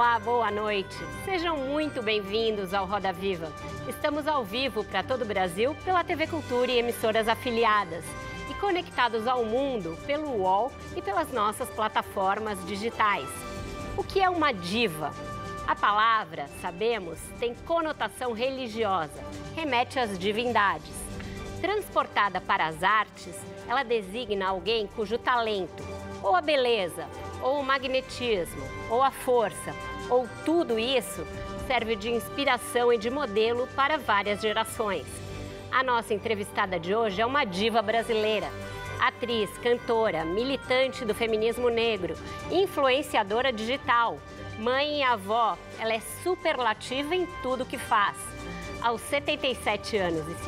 Olá, boa noite. Sejam muito bem-vindos ao Roda Viva. Estamos ao vivo para todo o Brasil pela TV Cultura e emissoras afiliadas e conectados ao mundo pelo UOL e pelas nossas plataformas digitais. O que é uma diva? A palavra, sabemos, tem conotação religiosa, remete às divindades. Transportada para as artes, ela designa alguém cujo talento, ou a beleza, ou o magnetismo, ou a força, ou tudo isso serve de inspiração e de modelo para várias gerações. A nossa entrevistada de hoje é uma diva brasileira, atriz, cantora, militante do feminismo negro, influenciadora digital, mãe e avó. Ela é superlativa em tudo que faz. Aos 77 anos e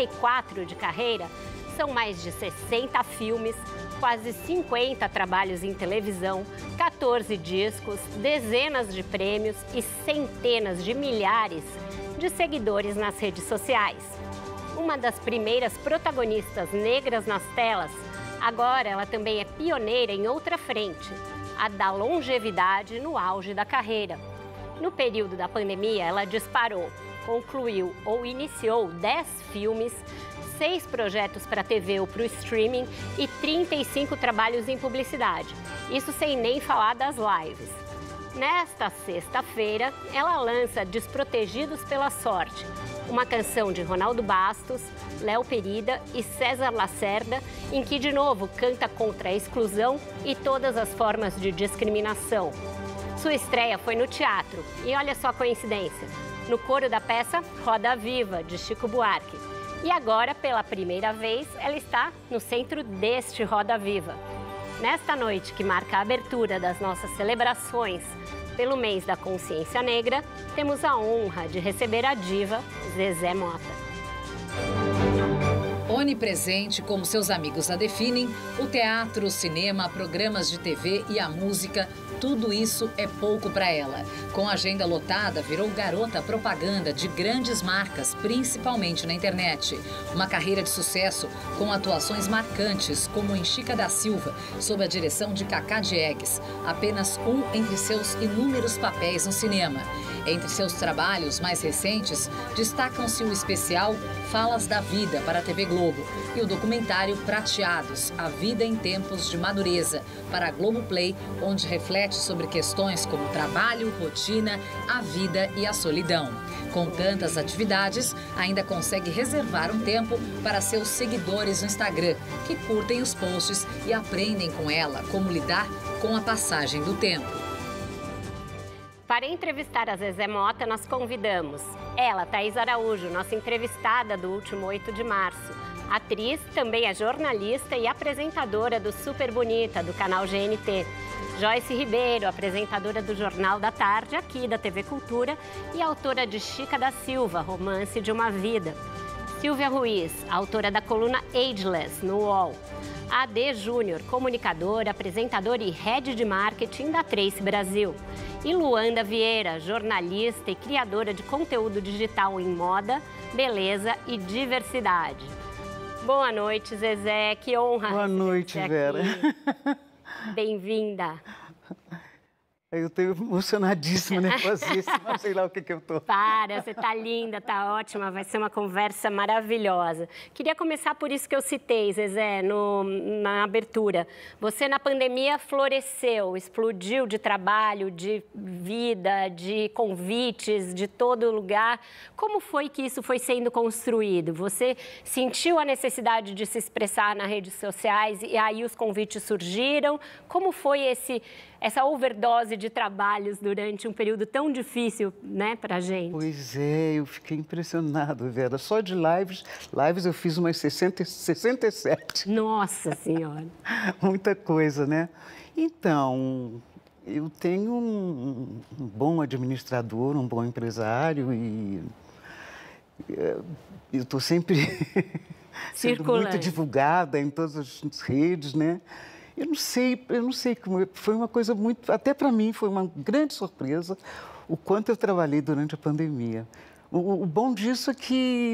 54 de carreira, são mais de 60 filmes, quase 50 trabalhos em televisão, 14 discos, dezenas de prêmios e centenas de milhares de seguidores nas redes sociais. Uma das primeiras protagonistas negras nas telas, agora ela também é pioneira em outra frente, a da longevidade no auge da carreira. No período da pandemia, ela disparou, concluiu ou iniciou 10 filmes, 6 projetos para a TV ou para o streaming e 35 trabalhos em publicidade. Isso sem nem falar das lives. Nesta sexta-feira, ela lança Desprotegidos pela Sorte, uma canção de Ronaldo Bastos, Léo Perida e César Lacerda, em que de novo canta contra a exclusão e todas as formas de discriminação. Sua estreia foi no teatro e olha só a coincidência, no coro da peça Roda Viva, de Chico Buarque. E agora, pela primeira vez, ela está no centro deste Roda Viva. Nesta noite, que marca a abertura das nossas celebrações pelo mês da consciência negra, temos a honra de receber a diva Zezé Mota. Onipresente, como seus amigos a definem, o teatro, o cinema, programas de TV e a música, tudo isso é pouco para ela. Com a agenda lotada, virou garota propaganda de grandes marcas, principalmente na internet. Uma carreira de sucesso com atuações marcantes, como em Chica da Silva, sob a direção de Cacá Diegues, apenas um entre seus inúmeros papéis no cinema. Entre seus trabalhos mais recentes, destacam-se o especial Falas da Vida para a TV Globo e o documentário Prateados, A Vida em Tempos de Madureza, para a Globoplay, onde reflete sobre questões como trabalho, rotina, a vida e a solidão. Com tantas atividades, ainda consegue reservar um tempo para seus seguidores no Instagram, que curtem os posts e aprendem com ela como lidar com a passagem do tempo. Para entrevistar a Zezé Mota, nós convidamos ela, Thaís Araújo, nossa entrevistada do último 8 de março. Atriz, também é jornalista e apresentadora do Super Bonita, do canal GNT. Joyce Ribeiro, apresentadora do Jornal da Tarde, aqui da TV Cultura, e autora de Chica da Silva, Romance de uma Vida. Silvia Ruiz, autora da coluna Ageless, no UOL. AD Júnior, comunicadora, apresentadora e head de marketing da Trace Brasil. E Luanda Vieira, jornalista e criadora de conteúdo digital em moda, beleza e diversidade. Boa noite, Zezé. Que honra. Boa noite, Vera. Bem-vinda. Eu estou emocionadíssima, nervosíssima, sei lá o que eu tô. Para, você tá linda, tá ótima, vai ser uma conversa maravilhosa. Queria começar por isso que eu citei, Zezé, na abertura. Você na pandemia floresceu, explodiu de trabalho, de vida, de convites, de todo lugar. Como foi que isso foi sendo construído? Você sentiu a necessidade de se expressar nas redes sociais e aí os convites surgiram? Como foi essa overdose de trabalhos durante um período tão difícil, né, pra gente? Pois é, eu fiquei impressionado, Vera. Só de lives eu fiz umas 67. Nossa Senhora! Muita coisa, né? Então, eu tenho um bom administrador, um bom empresário e eu estou sempre sendo muito divulgada em todas as redes, né? Eu não sei como, foi uma coisa muito, até para mim foi uma grande surpresa o quanto eu trabalhei durante a pandemia. O bom disso é que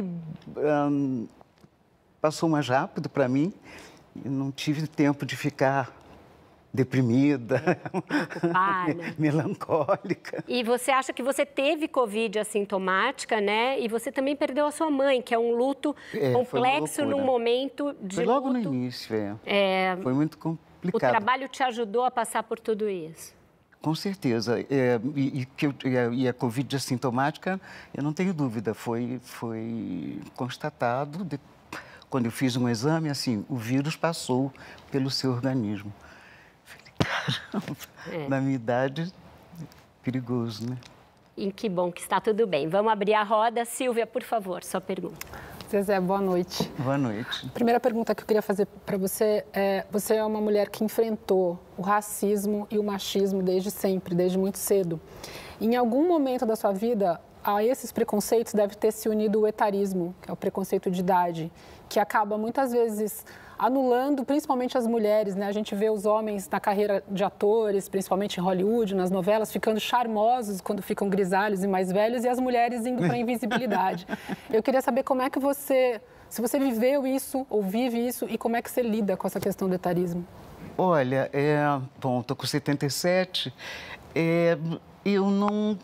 passou mais rápido para mim, eu não tive tempo de ficar deprimida, preocupada, melancólica. E você acha que você teve Covid assintomática, né? E você também perdeu a sua mãe, que é um luto complexo num momento de foi logo luto. No início, foi muito complicado. O trabalho te ajudou a passar por tudo isso? Com certeza. E a Covid assintomática, eu não tenho dúvida, foi constatado, quando eu fiz um exame, assim, o vírus passou pelo seu organismo. Falei, caramba, na minha idade, perigoso, né? E que bom que está tudo bem. Vamos abrir a roda. Silvia, por favor, sua pergunta. Zezé, boa noite. Boa noite. A primeira pergunta que eu queria fazer para você é: você é uma mulher que enfrentou o racismo e o machismo desde sempre, desde muito cedo. Em algum momento da sua vida, a esses preconceitos deve ter se unido o etarismo, que é o preconceito de idade, que acaba muitas vezes anulando principalmente as mulheres, né? A gente vê os homens na carreira de atores, principalmente em Hollywood, nas novelas, ficando charmosos quando ficam grisalhos e mais velhos, e as mulheres indo para a invisibilidade. Eu queria saber como é que se você viveu isso ou vive isso, e como é que você lida com essa questão do etarismo. Olha, bom, estou com 77, eu não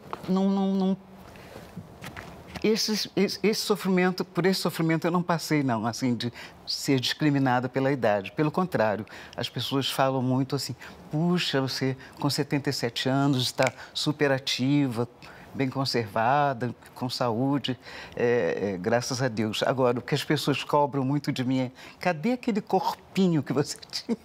esse sofrimento, por esse sofrimento eu não passei, não, assim, de ser discriminada pela idade. Pelo contrário, as pessoas falam muito assim, puxa, você com 77 anos está super ativa, bem conservada, com saúde, graças a Deus. Agora, o que as pessoas cobram muito de mim é, cadê aquele corpinho que você tinha?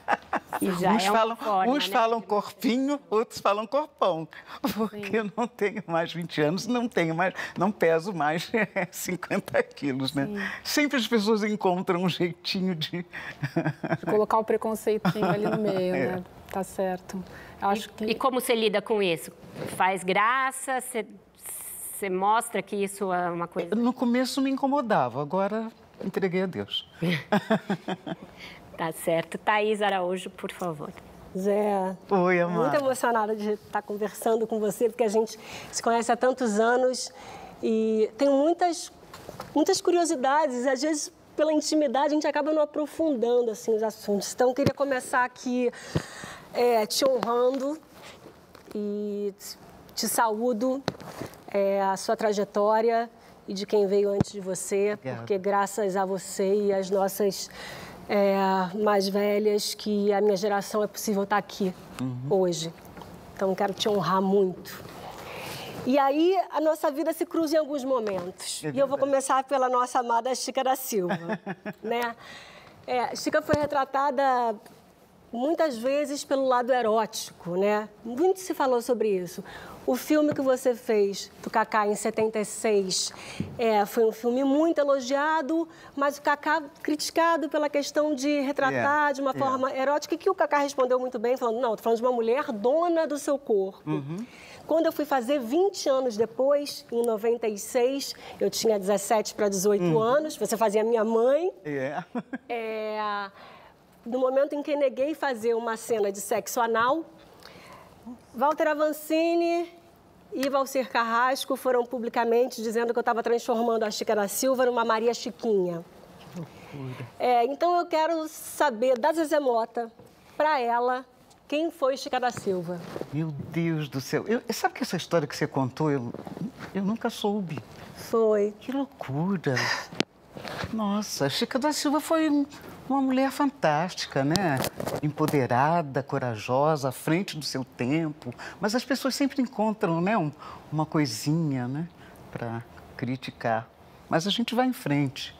Uns falam corpinho, outros falam corpão, porque eu não tenho mais 20 anos, não peso mais 50 quilos, né? Sim. Sempre as pessoas encontram um jeitinho de colocar o preconceitinho ali no meio, né? Tá certo. E como você lida com isso? Faz graça? Você mostra que isso é uma coisa... No começo me incomodava, agora entreguei a Deus. Tá certo. Thaís Araújo, por favor. Zé, oi, amada. Muito emocionada de estar conversando com você, porque a gente se conhece há tantos anos e tenho muitas curiosidades. Às vezes, pela intimidade, a gente acaba não aprofundando assim, os assuntos. Então, eu queria começar aqui te honrando e te saúdo a sua trajetória e de quem veio antes de você, porque graças a você e às nossas mais velhas que a minha geração é possível estar aqui hoje. Então, quero te honrar muito. E aí, a nossa vida se cruza em alguns momentos. E eu vou começar pela nossa amada Chica da Silva, né? Chica foi retratada muitas vezes pelo lado erótico, né? Muito se falou sobre isso. O filme que você fez do Cacá em 76 foi um filme muito elogiado, mas o Cacá criticado pela questão de retratar de uma forma erótica, que o Cacá respondeu muito bem, falando, não, estou falando de uma mulher dona do seu corpo. Quando eu fui fazer 20 anos depois, em 96, eu tinha 17 para 18 anos, você fazia minha mãe. No momento em que neguei fazer uma cena de sexo anal, Walter Avancini e Valcir Carrasco foram publicamente dizendo que eu estava transformando a Chica da Silva numa Maria Chiquinha. Então eu quero saber da Zezé Mota, para ela, quem foi Chica da Silva. Meu Deus do céu. Sabe que essa história que você contou, eu nunca soube. Foi. Que loucura. Nossa, a Chica da Silva foi uma mulher fantástica, né? Empoderada, corajosa, à frente do seu tempo. Mas as pessoas sempre encontram, né, uma coisinha, né, para criticar. Mas a gente vai em frente.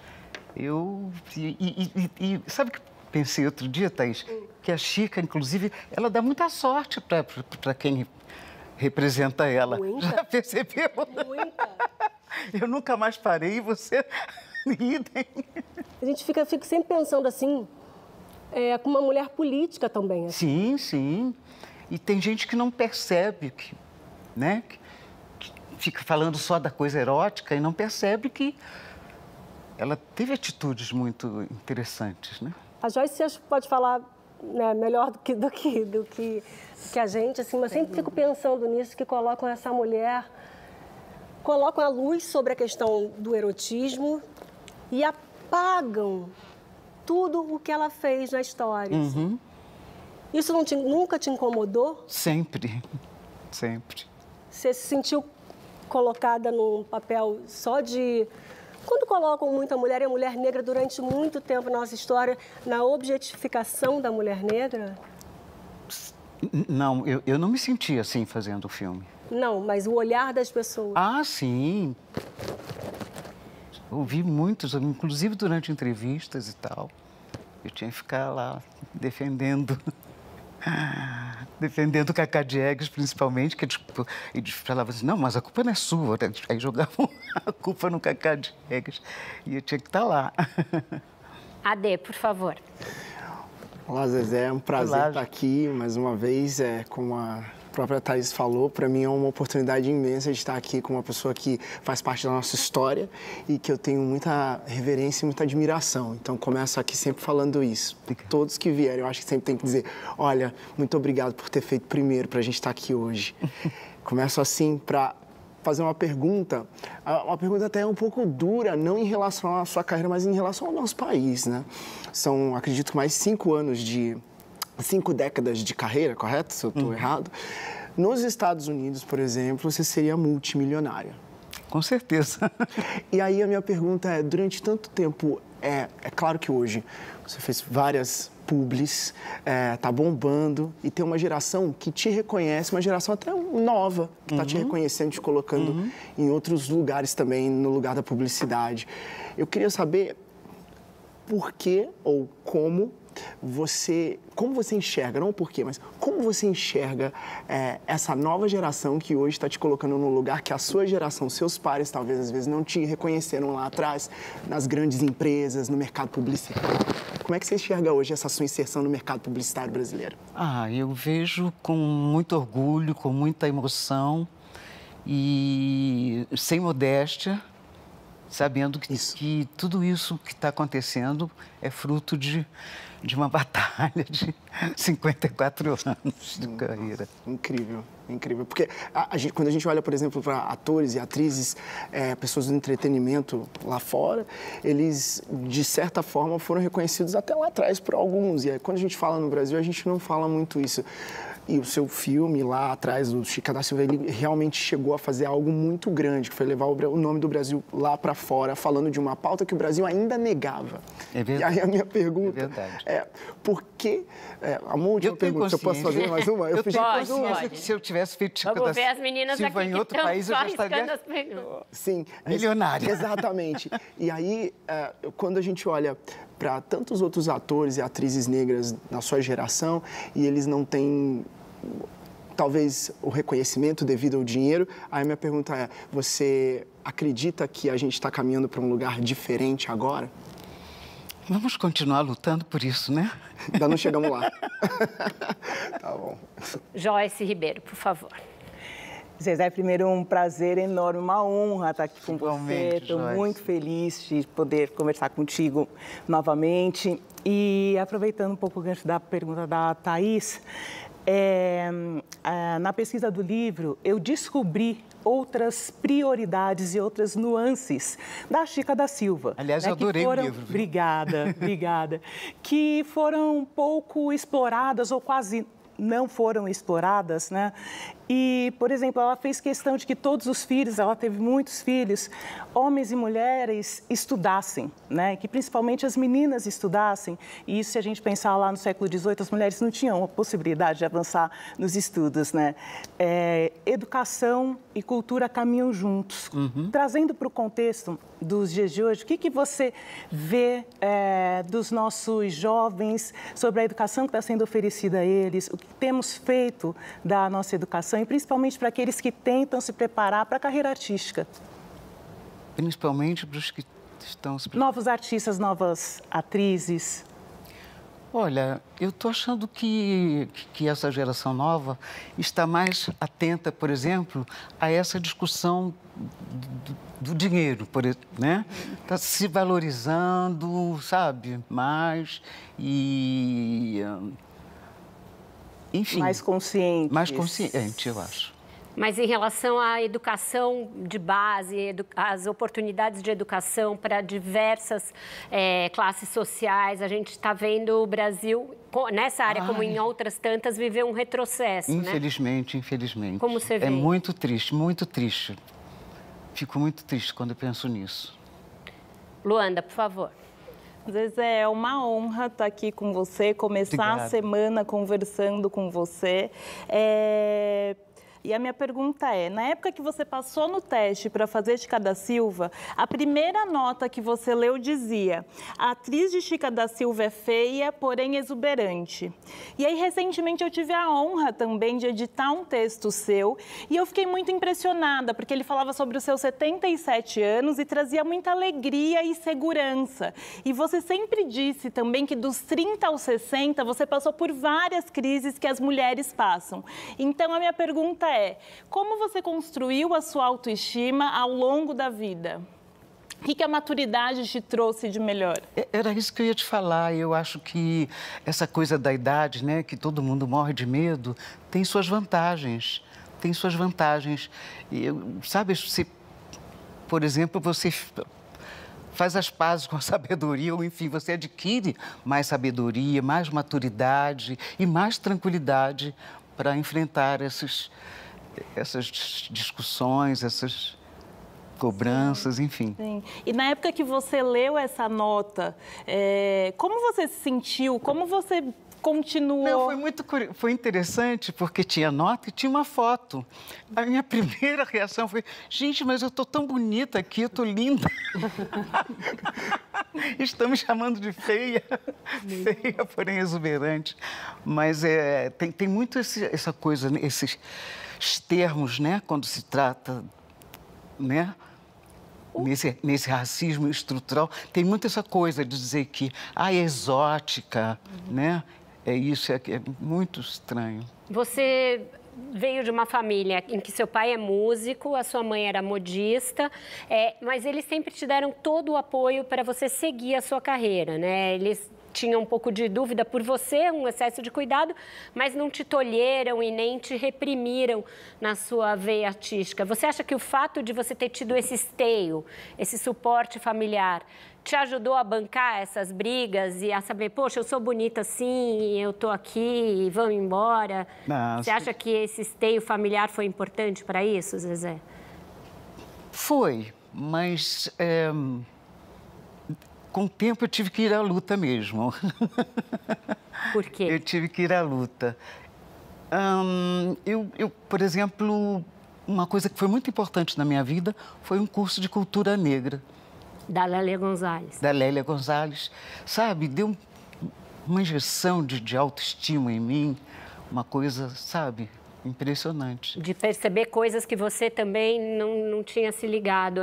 Sabe o que pensei outro dia, Thaís? Que a Chica, inclusive, ela dá muita sorte para quem representa ela. Muita. Já percebeu? Muita. Eu nunca mais parei e você... idem. A gente fica sempre pensando assim, com uma mulher política também. Assim. Sim, sim. E tem gente que não percebe, né? Que fica falando só da coisa erótica e não percebe que ela teve atitudes muito interessantes, né? A Joyce acho que pode falar, né, melhor do que a gente, assim, mas sempre fico pensando nisso, que colocam essa mulher, colocam a luz sobre a questão do erotismo e apagam tudo o que ela fez na história. Assim. Isso nunca te incomodou? Sempre, sempre. Você se sentiu colocada num papel só de... Quando colocam muita mulher e a mulher negra durante muito tempo na nossa história, na objetificação da mulher negra? Não, eu não me senti assim fazendo o filme. Não, mas o olhar das pessoas. Ah, sim. Ouvi muitos, inclusive durante entrevistas e tal. Eu tinha que ficar lá defendendo o Cacá Diegues, principalmente, que eles falavam assim, não, mas a culpa não é sua. Aí jogavam a culpa no Cacá Diegues e eu tinha que estar lá. Ade, por favor. Olá, Zezé, é um prazer estar aqui mais uma vez, como a própria Thaís falou, para mim é uma oportunidade imensa de estar aqui com uma pessoa que faz parte da nossa história e que eu tenho muita reverência e muita admiração. Então, começo aqui sempre falando isso. Todos que vierem, eu acho que sempre tem que dizer, olha, muito obrigado por ter feito primeiro para a gente estar aqui hoje. Começo assim para fazer uma pergunta até um pouco dura, não em relação à sua carreira, mas em relação ao nosso país, né? São, acredito, mais 5 décadas de carreira, correto? Se eu estou errado. Nos Estados Unidos, por exemplo, você seria multimilionária. Com certeza. E aí a minha pergunta é, durante tanto tempo, é claro que hoje você fez várias publis, tá bombando e tem uma geração que te reconhece, uma geração até nova, que está te reconhecendo, te colocando em outros lugares também, no lugar da publicidade. Eu queria saber por que ou como você enxerga, não o porquê, mas como você enxerga essa nova geração que hoje está te colocando num lugar que a sua geração, seus pares, talvez às vezes não te reconheceram lá atrás, nas grandes empresas, no mercado publicitário. Como é que você enxerga hoje essa sua inserção no mercado publicitário brasileiro? Eu vejo com muito orgulho, com muita emoção e sem modéstia, sabendo que tudo isso que está acontecendo é fruto de uma batalha de 54 anos de carreira. Incrível, incrível. Porque quando a gente olha, por exemplo, para atores e atrizes, pessoas do entretenimento lá fora, eles, de certa forma, foram reconhecidos até lá atrás por alguns. E aí, quando a gente fala no Brasil, a gente não fala muito isso. E o seu filme lá atrás, do Chica da Silva, ele realmente chegou a fazer algo muito grande, que foi levar o nome do Brasil lá para fora, falando de uma pauta que o Brasil ainda negava. É verdade. E aí a minha pergunta por que... a última pergunta, se eu posso fazer mais uma? Eu pode. Se eu tivesse feito Chica da Silva as meninas aqui em outro país, eu já estaria... Sim. Milionária. Exatamente. E aí, quando a gente olha para tantos outros atores e atrizes negras da sua geração e eles não têm, talvez, o reconhecimento devido ao dinheiro, aí minha pergunta é, você acredita que a gente está caminhando para um lugar diferente agora? Vamos continuar lutando por isso, né? Ainda não chegamos lá. Tá bom. Joyce Ribeiro, por favor. Zezé, primeiro um prazer enorme, uma honra estar aqui com você. Estou muito feliz de poder conversar contigo novamente. E aproveitando um pouco o gancho da pergunta da Thaís, na pesquisa do livro eu descobri outras prioridades e outras nuances da Chica da Silva. Aliás, eu adorei o livro. Obrigada, obrigada. Que foram pouco exploradas ou quase não foram exploradas, né? E, por exemplo, ela fez questão de que todos os filhos, ela teve muitos filhos, homens e mulheres, estudassem, né? Que principalmente as meninas estudassem. E isso, se a gente pensar lá no século XVIII, as mulheres não tinham a possibilidade de avançar nos estudos, né? Educação e cultura caminham juntos. Trazendo para o contexto dos dias de hoje, o que você vê dos nossos jovens sobre a educação que está sendo oferecida a eles, o que temos feito da nossa educação, e principalmente para aqueles que tentam se preparar para a carreira artística? Principalmente para os que estão se preparando. Novos artistas, novas atrizes. Olha, eu estou achando que essa geração nova está mais atenta, por exemplo, a essa discussão do dinheiro, né? Está se valorizando, sabe, mais e... Enfim. Mais consciente. Mais consciente, eu acho. Mas em relação à educação de base, as oportunidades de educação para diversas classes sociais, a gente está vendo o Brasil, nessa área como em outras tantas, viver um retrocesso, infelizmente, né? Infelizmente. Como você vê? É muito triste, muito triste. Fico muito triste quando eu penso nisso. Luanda, por favor. Zezé, é uma honra estar aqui com você, começar a semana conversando com você. E a minha pergunta é, na época que você passou no teste para fazer Chica da Silva, a primeira nota que você leu dizia: a atriz de Chica da Silva é feia, porém exuberante. E aí, recentemente, eu tive a honra também de editar um texto seu e eu fiquei muito impressionada, porque ele falava sobre os seus 77 anos e trazia muita alegria e segurança. E você sempre disse também que dos 30 aos 60, você passou por várias crises que as mulheres passam. Então, a minha pergunta é, como você construiu a sua autoestima ao longo da vida? O que a maturidade te trouxe de melhor? Era isso que eu ia te falar. Eu acho que essa coisa da idade, né, que todo mundo morre de medo, tem suas vantagens. Tem suas vantagens. E, sabe, por exemplo, você faz as pazes com a sabedoria, ou enfim, você adquire mais sabedoria, mais maturidade e mais tranquilidade para enfrentar essas discussões, essas cobranças, enfim. Sim. E na época que você leu essa nota, como você se sentiu? Como você continuou? Não, foi interessante, porque tinha nota e tinha uma foto. A minha primeira reação foi: gente, mas eu estou tão bonita aqui, eu estou linda. Estão me chamando de feia, feia, porém exuberante. Mas tem muito essa coisa, esses termos, né, quando se trata, né, nesse racismo estrutural, tem muito essa coisa de dizer que é exótica, né? É isso, é muito estranho. Você veio de uma família em que seu pai é músico, a sua mãe era modista, mas eles sempre te deram todo o apoio para você seguir a sua carreira, né? Eles tinham um pouco de dúvida por você, um excesso de cuidado, mas não te tolheram e nem te reprimiram na sua veia artística. Você acha que o fato de você ter tido esse esteio, esse suporte familiar, te ajudou a bancar essas brigas e a saber, poxa, eu sou bonita assim, eu tô aqui, vamos embora? Você acha que esse esteio familiar foi importante para isso, Zezé? Foi, mas com o tempo eu tive que ir à luta mesmo. Por quê? Eu tive que ir à luta. Por exemplo, uma coisa que foi muito importante na minha vida foi um curso de cultura negra. Da Lélia Gonzalez. Da Lélia Gonzalez. Sabe, deu uma injeção de autoestima em mim, uma coisa, sabe, impressionante. De perceber coisas que você também não tinha se ligado.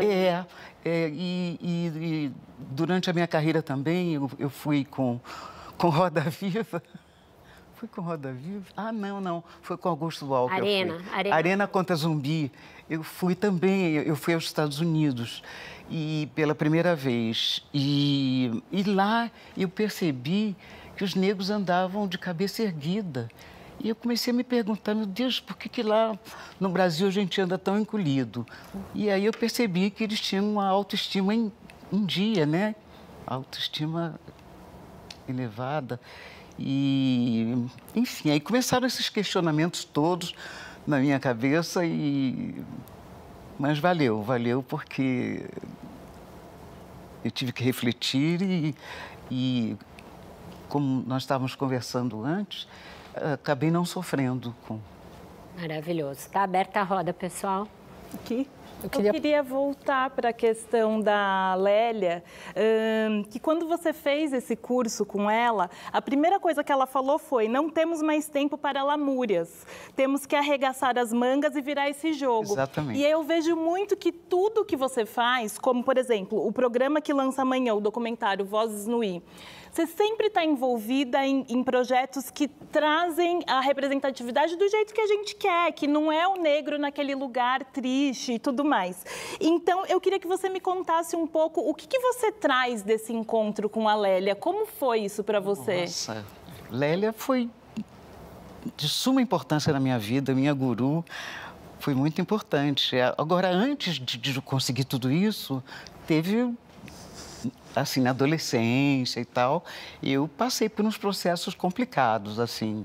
E durante a minha carreira também, eu fui com Roda Viva. Fui com Roda Viva? Não. Foi com Augusto Walker. Arena contra Zumbi. Eu fui também, eu fui aos Estados Unidos e pela primeira vez. E lá eu percebi que os negros andavam de cabeça erguida. E eu comecei a me perguntar, meu Deus, por que lá no Brasil a gente anda tão encolhido? E aí eu percebi que eles tinham uma autoestima em dia, né? Autoestima elevada. E, enfim, aí começaram esses questionamentos todos na minha cabeça, mas valeu porque eu tive que refletir e como nós estávamos conversando antes, acabei não sofrendo com... Maravilhoso. Está aberta a roda, pessoal. Aqui. Eu queria voltar para a questão da Lélia, que quando você fez esse curso com ela, a primeira coisa que ela falou foi: não temos mais tempo para lamúrias, temos que arregaçar as mangas e virar esse jogo. Exatamente. E eu vejo muito que tudo que você faz, como por exemplo, o programa que lança amanhã, o documentário Vozes no I, você sempre está envolvida em projetos que trazem a representatividade do jeito que a gente quer, que não é o negro naquele lugar triste e tudo mais. Então, eu queria que você me contasse um pouco o que você traz desse encontro com a Lélia. Como foi isso para você? Nossa, Lélia foi de suma importância na minha vida, minha guru, foi muito importante. Agora, antes de conseguir tudo isso, teve, assim, na adolescência e tal, eu passei por uns processos complicados, assim,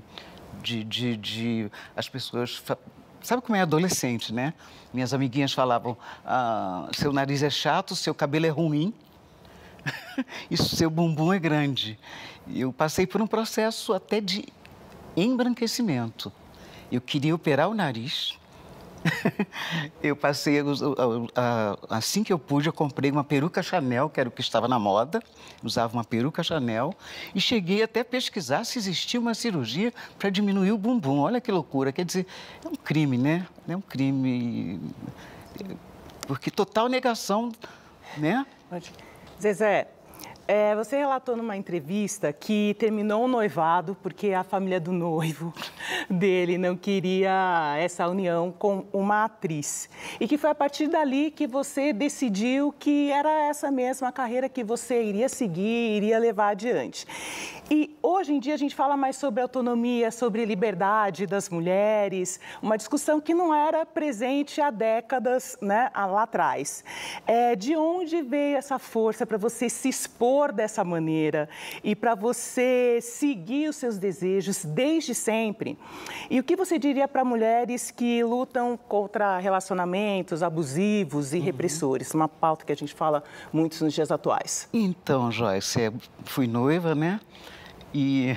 as pessoas... Sabe como é adolescente, né? Minhas amiguinhas falavam, seu nariz é chato, seu cabelo é ruim, e seu bumbum é grande. Eu passei por um processo até de embranquecimento. Eu queria operar o nariz. Eu passei, assim que eu pude, eu comprei uma peruca Chanel, que era o que estava na moda, usava uma peruca Chanel, e cheguei até a pesquisar se existia uma cirurgia para diminuir o bumbum. Olha que loucura, quer dizer, é um crime, né? É um crime, porque total negação, né? Zezé, você relatou numa entrevista que terminou o noivado porque a família do noivo dele não queria essa união com uma atriz. E que foi a partir dali que você decidiu que era essa mesma carreira que você iria seguir, iria levar adiante. E hoje em dia a gente fala mais sobre autonomia, sobre liberdade das mulheres, uma discussão que não era presente há décadas, né, lá atrás. De onde veio essa força para você se expor dessa maneira e para você seguir os seus desejos desde sempre? E o que você diria para mulheres que lutam contra relacionamentos abusivos e repressores? Uma pauta que a gente fala muito nos dias atuais. Então, Joyce, fui noiva, né? E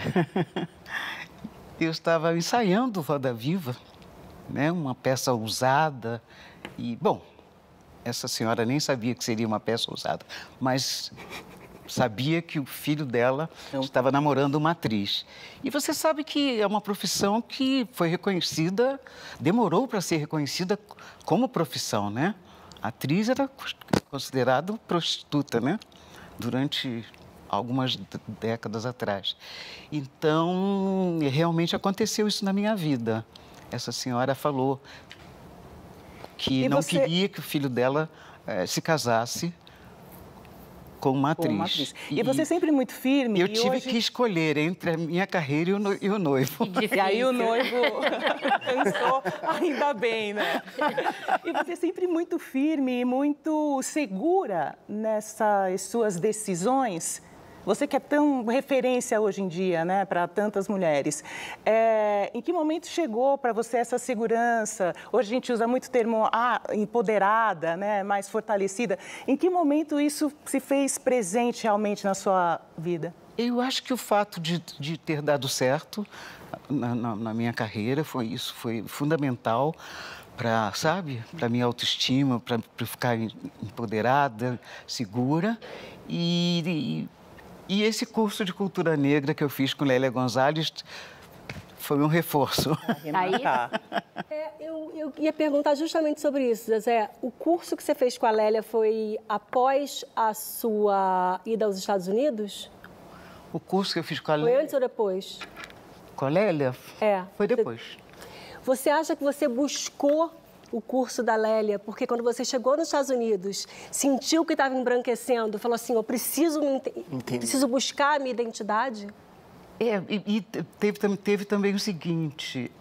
eu estava ensaiando Roda Viva, né? Uma peça ousada. E, bom, essa senhora nem sabia que seria uma peça ousada, mas sabia que o filho dela estava namorando uma atriz. E você sabe que é uma profissão que foi reconhecida, demorou para ser reconhecida como profissão, né? A atriz era considerada prostituta, né? Durante algumas décadas atrás. Então, realmente aconteceu isso na minha vida. Essa senhora falou que não queria que o filho dela se casasse com uma atriz. E você sempre muito firme. Eu tive que escolher entre a minha carreira e o noivo. E aí o noivo pensou, ainda bem, né? E você sempre muito firme e muito segura nessas suas decisões. Você que é tão referência hoje em dia, né, para tantas mulheres. Em que momento chegou para você essa segurança? Hoje a gente usa muito o termo empoderada, né, mais fortalecida. Em que momento isso se fez presente realmente na sua vida? Eu acho que o fato de ter dado certo na minha carreira, isso foi fundamental para, sabe, para minha autoestima, para ficar empoderada, segura. E esse curso de cultura negra que eu fiz com Lélia Gonzalez foi um reforço. Eu ia perguntar justamente sobre isso, Zezé. O curso que você fez com a Lélia foi após a sua ida aos Estados Unidos? O curso que eu fiz com a Lélia... Foi antes ou depois? Com a Lélia? Foi depois. Você acha que você buscou o curso da Lélia, porque quando você chegou nos Estados Unidos, sentiu que estava embranquecendo, falou assim, eu preciso buscar a minha identidade? E teve também o seguinte,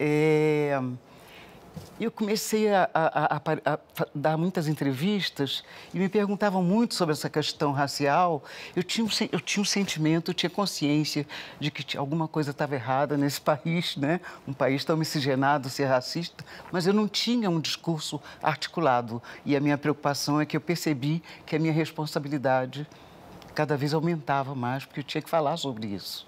eu comecei a dar muitas entrevistas e me perguntavam muito sobre essa questão racial. Eu tinha um sentimento, eu tinha consciência de que alguma coisa estava errada nesse país, né? Um país tão miscigenado, ser racista, mas eu não tinha um discurso articulado. E a minha preocupação é que eu percebi que a minha responsabilidade cada vez aumentava mais, porque eu tinha que falar sobre isso.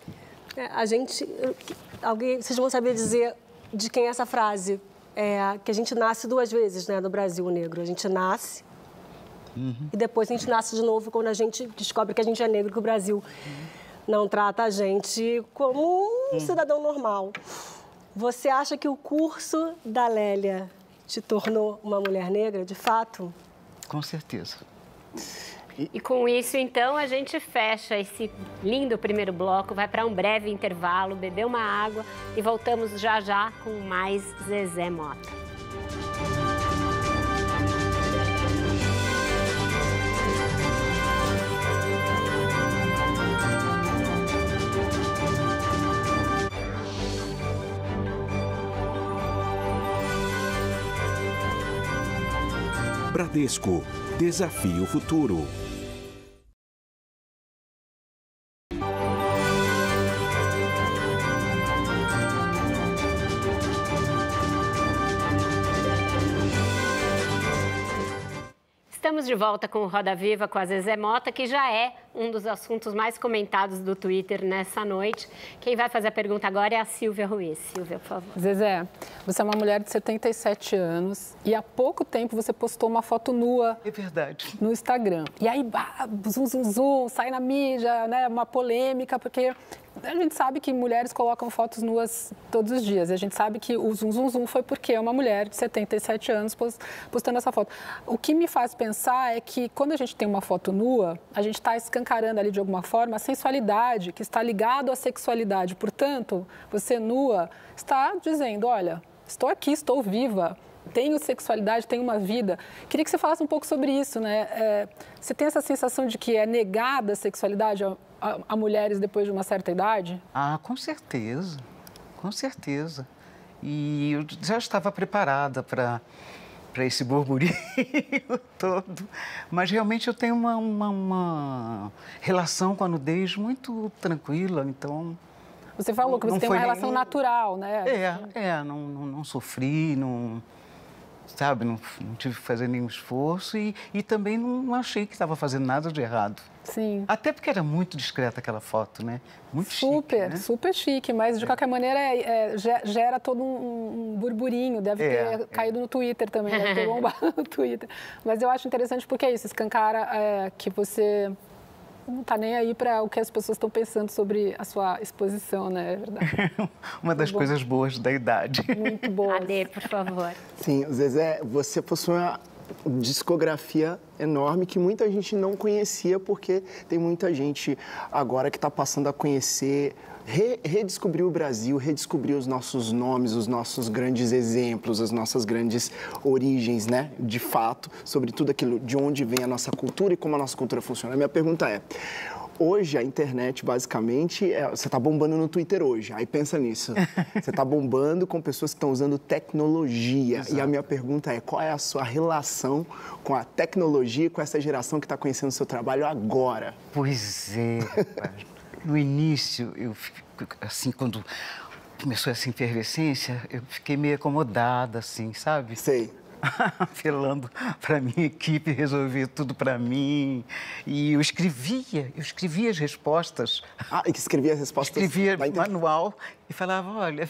Vocês vão saber dizer de quem é essa frase? Que a gente nasce duas vezes, né, no Brasil negro. A gente nasce e depois a gente nasce de novo quando a gente descobre que a gente é negro, que o Brasil não trata a gente como um cidadão normal. Você acha que o curso da Lélia te tornou uma mulher negra, de fato? Com certeza. E com isso, então, a gente fecha esse lindo primeiro bloco, vai para um breve intervalo, beber uma água e voltamos já já com mais Zezé Mota. Bradesco. Desafie o futuro. Estamos de volta com o Roda Viva com a Zezé Mota, que já é um dos assuntos mais comentados do Twitter nessa noite. Quem vai fazer a pergunta agora é a Silvia Ruiz. Silvia, por favor. Zezé, você é uma mulher de 77 anos e há pouco tempo você postou uma foto nua. É verdade. No Instagram. E aí, zum, zum, zum, sai na mídia, né? Uma polêmica, porque a gente sabe que mulheres colocam fotos nuas todos os dias. E a gente sabe que o zum, zum, zum foi porque é uma mulher de 77 anos postando essa foto. O que me faz pensar é que quando a gente tem uma foto nua, a gente está escancarando ali de alguma forma a sensualidade que está ligado à sexualidade. Portanto, você nua está dizendo, olha, estou aqui, estou viva, tenho sexualidade, tenho uma vida. Queria que você falasse um pouco sobre isso, né? Você tem essa sensação de que é negada a sexualidade a mulheres depois de uma certa idade? Ah, com certeza, com certeza. E eu já estava preparada para esse burburinho todo. Mas realmente eu tenho uma relação com a nudez muito tranquila, então... Você falou que você tem uma relação natural, né? Não sofri, não tive que fazer nenhum esforço e também não achei que estava fazendo nada de errado. Sim. Até porque era muito discreta aquela foto, né? Muito chique, né? Super chique, mas de qualquer maneira gera todo um burburinho, deve ter caído no Twitter também, deve ter bombado no Twitter. Mas eu acho interessante porque é isso, escancara que você não está nem aí para o que as pessoas estão pensando sobre a sua exposição, né? É verdade. Uma das coisas boas da idade. Muito boa. Ade, por favor. Sim, Zezé, você possui uma discografia enorme que muita gente não conhecia, porque tem muita gente agora que está passando a conhecer, redescobrir o Brasil, redescobrir os nossos nomes, os nossos grandes exemplos, as nossas grandes origens, né? De fato, sobre tudo aquilo, de onde vem a nossa cultura e como a nossa cultura funciona. A minha pergunta é, hoje a internet, basicamente, você está bombando no Twitter hoje, aí pensa nisso. Você está bombando com pessoas que estão usando tecnologia. Exato. E a minha pergunta é, qual é a sua relação com a tecnologia e com essa geração que está conhecendo o seu trabalho agora? Pois é, no início, assim, quando começou essa efervescência, eu fiquei meio acomodada, assim, sabe? Sei. Apelando para minha equipe, resolver tudo para mim. E eu escrevia as respostas. Ah, e que escrevia as respostas? Escrevia manual e falava, olha...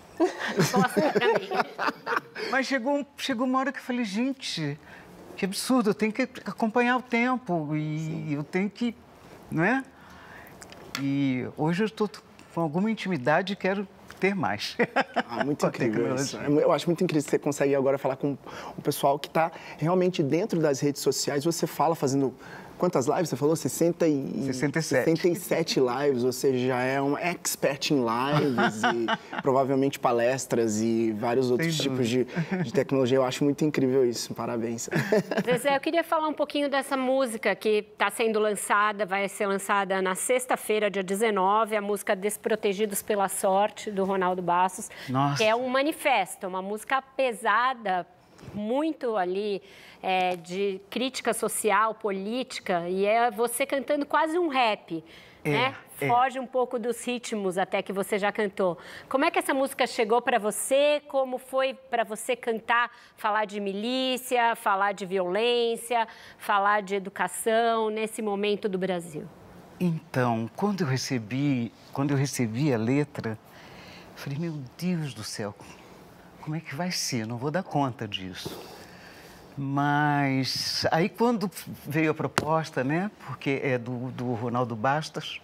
Mas chegou uma hora que eu falei, gente, que absurdo, eu tenho que acompanhar o tempo e eu tenho que, não é? E hoje eu estou com alguma intimidade e quero ter mais. Ah, muito incrível isso. Eu acho muito incrível que você consegue agora falar com o pessoal que está realmente dentro das redes sociais. Você fala fazendo... Quantas lives você falou? 67 lives, ou seja, já é uma expert em lives e provavelmente palestras e vários outros tipos de tecnologia. Eu acho muito incrível isso. Parabéns. Zezé, eu queria falar um pouquinho dessa música que está sendo lançada, vai ser lançada na sexta-feira, dia 19, a música Desprotegidos pela Sorte, do Ronaldo Bastos. Nossa. Que é um manifesto, uma música pesada, muito ali de crítica social, política, e é você cantando quase um rap, né? Foge um pouco dos ritmos até que você já cantou. Como é que essa música chegou para você? Como foi para você cantar, falar de milícia, falar de violência, falar de educação nesse momento do Brasil? Então, quando eu recebi a letra, eu falei, meu Deus do céu, como é que vai ser? Eu não vou dar conta disso. Mas aí quando veio a proposta, né? Porque é do Ronaldo Bastos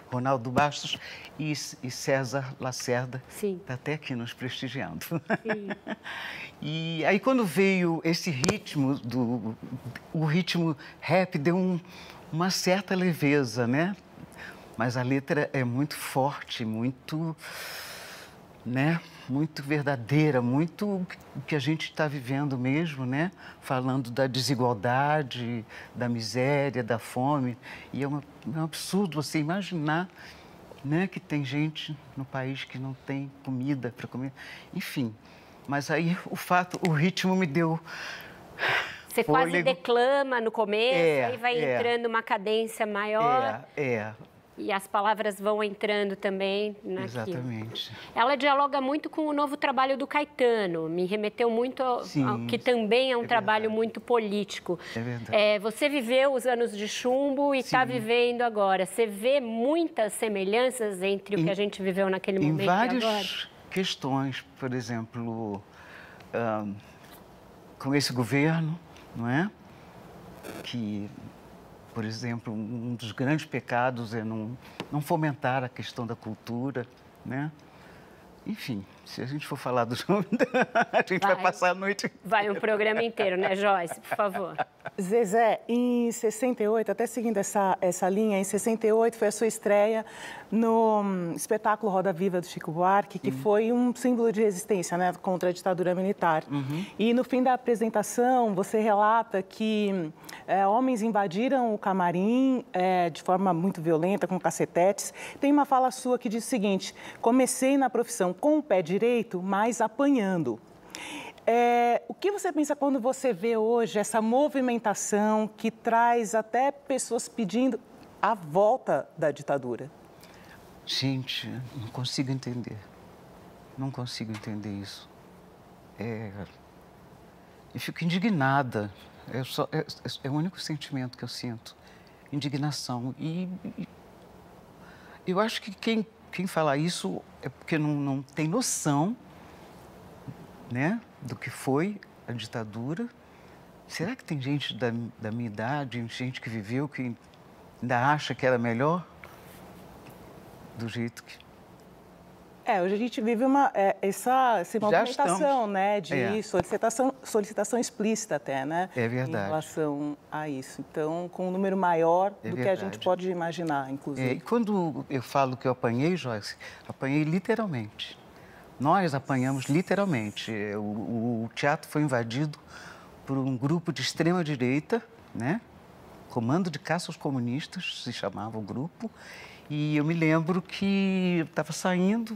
e César Lacerda, está até aqui nos prestigiando. Sim. E aí quando veio esse ritmo, o ritmo rap deu uma certa leveza, né? Mas a letra é muito forte, muito... né? Muito verdadeira, muito o que a gente está vivendo mesmo, né? Falando da desigualdade, da miséria, da fome. E é um absurdo você imaginar, né, que tem gente no país que não tem comida para comer. Enfim, mas aí o ritmo me deu Você quase declama no começo, aí vai entrando uma cadência maior. E as palavras vão entrando também naquilo. Exatamente. Ela dialoga muito com o novo trabalho do Caetano, me remeteu muito ao que também é um trabalho muito político. É verdade. Você viveu os anos de chumbo e está vivendo agora. Você vê muitas semelhanças entre o que a gente viveu naquele momento e agora? Em várias questões, por exemplo, com esse governo, não é? Que... Por exemplo, um dos grandes pecados é não fomentar a questão da cultura, né? Enfim, se a gente for falar do jogo, a gente vai passar a noite... Vai um programa inteiro, né, Joyce? Por favor. Zezé, em 68, até seguindo essa linha, em 68 foi a sua estreia no espetáculo Roda Viva do Chico Buarque, que foi um símbolo de resistência, né, contra a ditadura militar. E no fim da apresentação, você relata que homens invadiram o camarim de forma muito violenta, com cacetetes. Tem uma fala sua que diz o seguinte: comecei na profissão com o pé direito, mas apanhando. O que você pensa quando você vê hoje essa movimentação que traz até pessoas pedindo a volta da ditadura? Gente, não consigo entender. Não consigo entender isso. Eu fico indignada. É o único sentimento que eu sinto. Indignação. E eu acho que quem fala isso é porque não tem noção, né, do que foi a ditadura. Será que tem gente da minha idade, gente que viveu, que ainda acha que era melhor do jeito que... Hoje a gente vive essa movimentação, né, de solicitação explícita até, né? É verdade. Em relação a isso. Então, com um número maior do que a gente pode imaginar, inclusive. E quando eu falo que eu apanhei, Joyce, apanhei literalmente. Nós apanhamos literalmente. O teatro foi invadido por um grupo de extrema-direita, né? Comando de Caça aos Comunistas, se chamava o grupo. E eu me lembro que eu estava saindo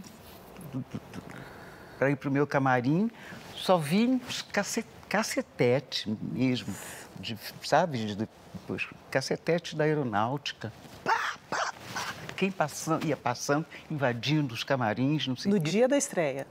para ir para o meu camarim, só vi uns cacetete mesmo, sabe? Cacetete da aeronáutica. Pá, pá, pá. Quem ia passando, invadindo os camarins, não sei o quê. No dia da estreia?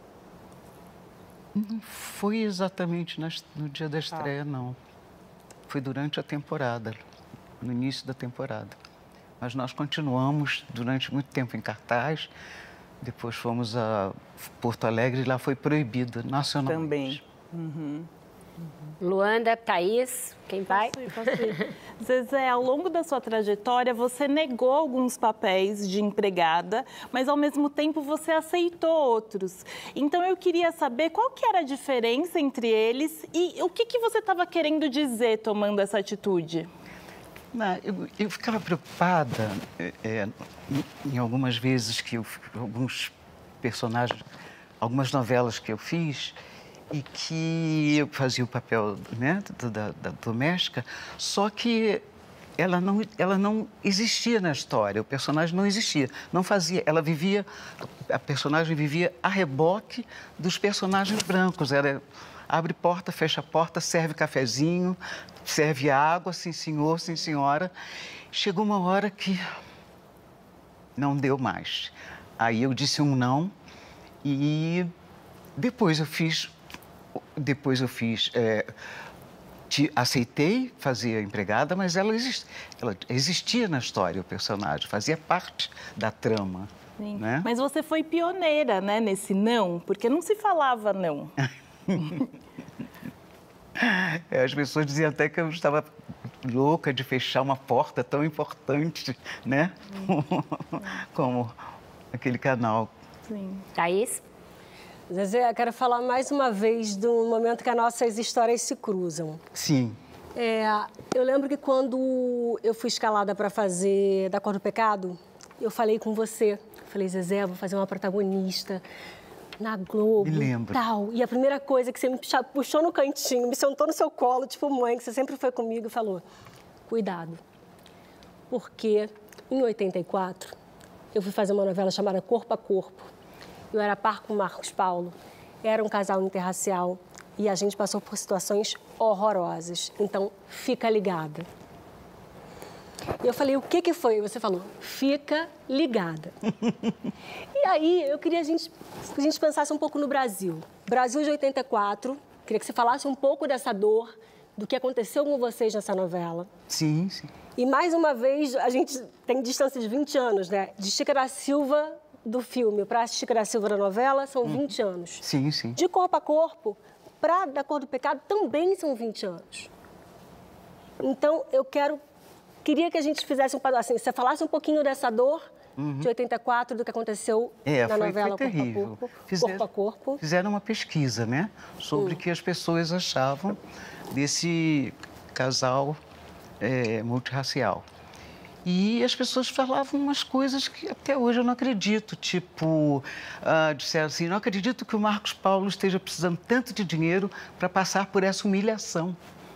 Não foi exatamente no dia da estreia, não. Foi durante a temporada, no início da temporada. Mas nós continuamos durante muito tempo em cartaz. Depois fomos a Porto Alegre e lá foi proibido nacionalmente. Também. Luanda, Thaís, quem vai? Posso ir. Zezé, ao longo da sua trajetória, você negou alguns papéis de empregada, mas ao mesmo tempo você aceitou outros. Então eu queria saber qual que era a diferença entre eles e o que você estava querendo dizer tomando essa atitude. Eu ficava preocupada em algumas vezes que alguns personagens, algumas novelas que eu fiz e que eu fazia o papel, né, da doméstica, só que ela não existia na história, o personagem não existia, não fazia, a personagem vivia a reboque dos personagens brancos, abre porta, fecha porta, serve cafezinho, serve água, sim senhor, sim senhora. Chegou uma hora que não deu mais. Aí eu disse um não e depois eu fiz, aceitei fazer a empregada, mas ela existia na história, o personagem, fazia parte da trama. Sim. Né? Mas você foi pioneira, né, nesse não, porque não se falava não. As pessoas diziam até que eu estava louca de fechar uma porta tão importante, né? Como aquele canal. Sim. Thaís? Zezé, eu quero falar mais uma vez do momento que as nossas histórias se cruzam. Sim. Eu lembro que quando eu fui escalada para fazer Da Cor do Pecado, eu falei com você. Falei, Zezé, vou fazer uma protagonista na Globo e tal. E a primeira coisa que você me puxou no cantinho, me sentou no seu colo, tipo mãe, que você sempre foi comigo, e falou, cuidado. Porque em 84, eu fui fazer uma novela chamada Corpo a Corpo. Eu era par com o Marcos Paulo, era um casal interracial. e a gente passou por situações horrorosas. Então, fica ligada. E eu falei, o que foi? Você falou, fica ligada. E aí, eu queria que a gente pensasse um pouco no Brasil. Brasil de 84, queria que você falasse um pouco dessa dor, do que aconteceu com vocês nessa novela. Sim, sim. E, mais uma vez, a gente tem distância de 20 anos, né? De Chica da Silva, do filme, para Chica da Silva da novela, são 20 anos. Sim, sim. De Corpo a Corpo, para Da Cor do Pecado, também são 20 anos. Então, queria que a gente fizesse assim, você falasse um pouquinho dessa dor de 84, do que aconteceu na novela foi terrível. Corpo a Corpo. Fizeram uma pesquisa, né? Sobre o que as pessoas achavam desse casal multirracial. E as pessoas falavam umas coisas que até hoje eu não acredito. Tipo, disseram assim, não acredito que o Marcos Paulo esteja precisando tanto de dinheiro para passar por essa humilhação.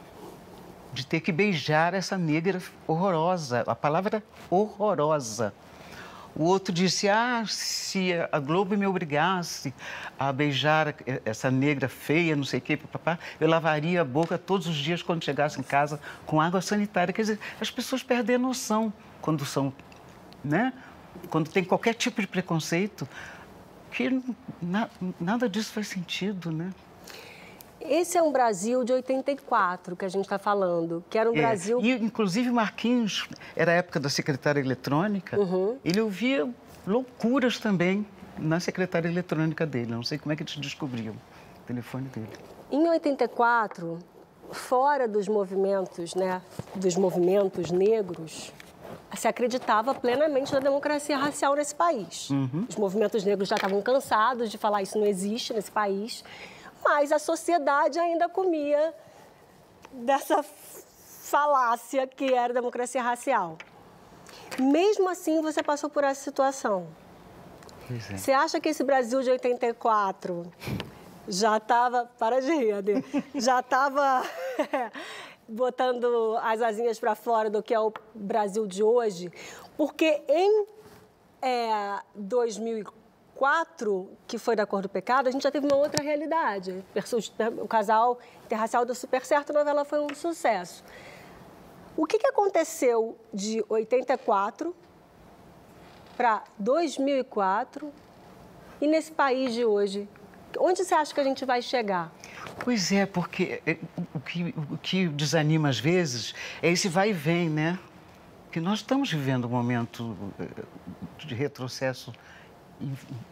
De ter que beijar essa negra horrorosa. A palavra horrorosa. O outro disse, se a Globo me obrigasse a beijar essa negra feia, não sei o quê, papapá, eu lavaria a boca todos os dias quando chegasse em casa com água sanitária. Quer dizer, as pessoas perdem a noção quando são, né? Quando tem qualquer tipo de preconceito, que nada disso faz sentido, né? Esse é um Brasil de 84 que a gente está falando, que era um Brasil... E, inclusive, Marquinhos, era a época da secretária eletrônica, ele ouvia loucuras também na secretária eletrônica dele. Não sei como é que eles descobriam o telefone dele. Em 84, fora dos movimentos, né, dos movimentos negros, se acreditava plenamente na democracia racial nesse país. Os movimentos negros já estavam cansados de falar isso não existe nesse país, mas a sociedade ainda comia dessa falácia que era a democracia racial. Mesmo assim, você passou por essa situação. Pois é. Você acha que esse Brasil de 84 já estava... Para de rir, Ade. Já estava botando as asinhas para fora do que é o Brasil de hoje? Porque em 2004, que foi Da Cor do Pecado, a gente já teve uma outra realidade. O casal interracial deu super certo, a novela foi um sucesso. O que aconteceu de 84 para 2004 e nesse país de hoje? Onde você acha que a gente vai chegar? Pois é, porque o que desanima às vezes é esse vai e vem, né? Que nós estamos vivendo um momento de retrocesso em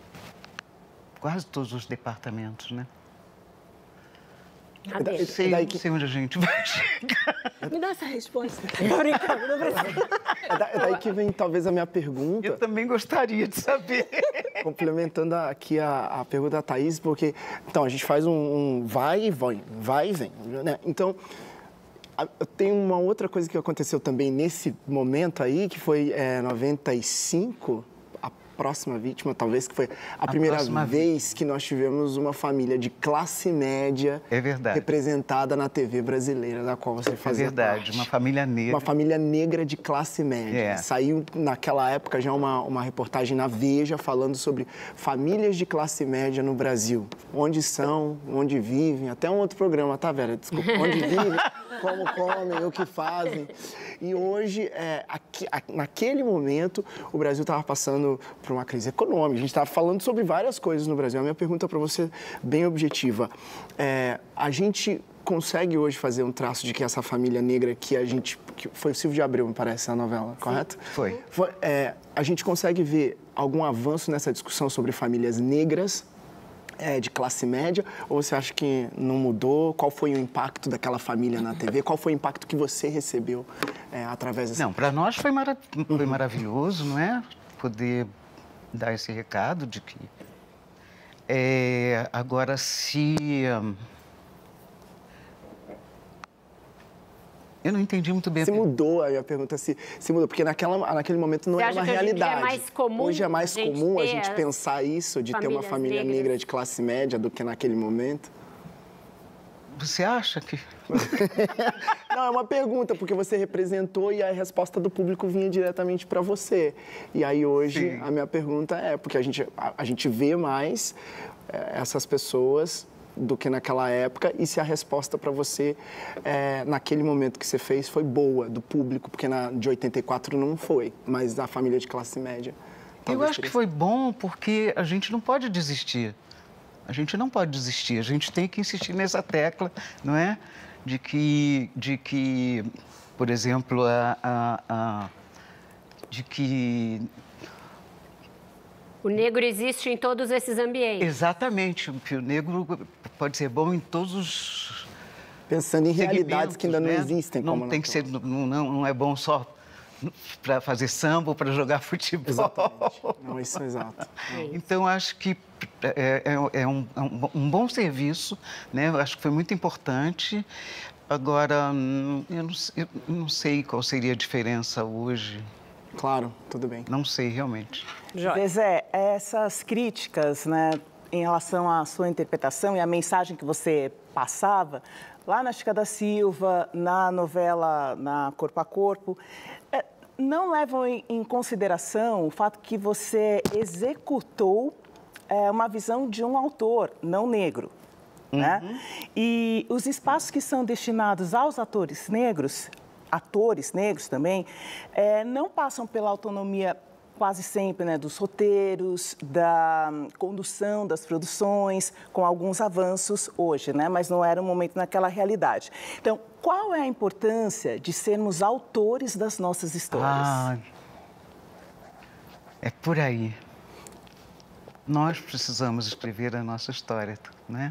quase todos os departamentos, né? Não sei onde a gente vai chegar. Me dá essa resposta. Tô brincando, não precisa. É daí que vem talvez a minha pergunta. Eu também gostaria de saber. Complementando aqui a pergunta da Thaís, porque então, a gente faz um vai e vem, né? Então, tem uma outra coisa que aconteceu também nesse momento aí, que foi 95, a próxima vítima, talvez, que foi a primeira vez que nós tivemos uma família de classe média representada na TV brasileira, da qual você fazia parte. Uma família negra. Uma família negra de classe média. Saiu, naquela época, já uma reportagem na Veja falando sobre famílias de classe média no Brasil. Onde são, onde vivem, até um outro programa, tá, Vera? Desculpa. Onde vivem, como comem, o que fazem. E hoje, naquele momento, o Brasil estava passando por uma crise econômica. A gente estava falando sobre várias coisas no Brasil. A minha pergunta para você, bem objetiva, a gente consegue hoje fazer um traço de que essa família negra que foi o Silvio de Abreu, me parece, a novela, correto? Foi. A gente consegue ver algum avanço nessa discussão sobre famílias negras de classe média, ou você acha que não mudou? Qual foi o impacto daquela família na TV? Qual foi o impacto que você recebeu através dessa... Não, para nós foi maravilhoso, não é? Poder dar esse recado de que... Agora, se... Eu não entendi muito bem. Se mudou, aí a pergunta se mudou, porque naquele momento não era uma realidade. Hoje é mais comum a gente pensar isso, de ter uma família negra de classe média do que naquele momento? Você acha que... Não, é uma pergunta, porque você representou e a resposta do público vinha diretamente para você. E aí hoje a minha pergunta porque a gente vê mais essas pessoas do que naquela época e se a resposta para você, naquele momento que você fez, foi boa do público, porque de 84 não foi, mas da família de classe média. Eu acho que foi bom porque a gente não pode desistir. A gente não pode desistir, a gente tem que insistir nessa tecla, não é? De que por exemplo, de que... O negro existe em todos esses ambientes. Exatamente, que o negro pode ser bom em todos os... Pensando em realidades que ainda não existem. Não tem que ser, não é bom só para fazer samba ou para jogar futebol. Exatamente. Não, isso é exato. Então, acho que é um bom serviço, né? Eu acho que foi muito importante. Agora, eu não sei qual seria a diferença hoje. Claro, tudo bem. Não sei, realmente. Zezé, essas críticas, né, em relação à sua interpretação e à mensagem que você passava, lá na Chica da Silva, na novela na Corpo a Corpo, não levam em consideração o fato que você executou uma visão de um autor não negro, né? E os espaços que são destinados aos atores negros também, não passam pela autonomia quase sempre, né, dos roteiros, da condução das produções, com alguns avanços hoje, né, mas não era um momento naquela realidade. Então, qual é a importância de sermos autores das nossas histórias? É por aí. Nós precisamos escrever a nossa história, né?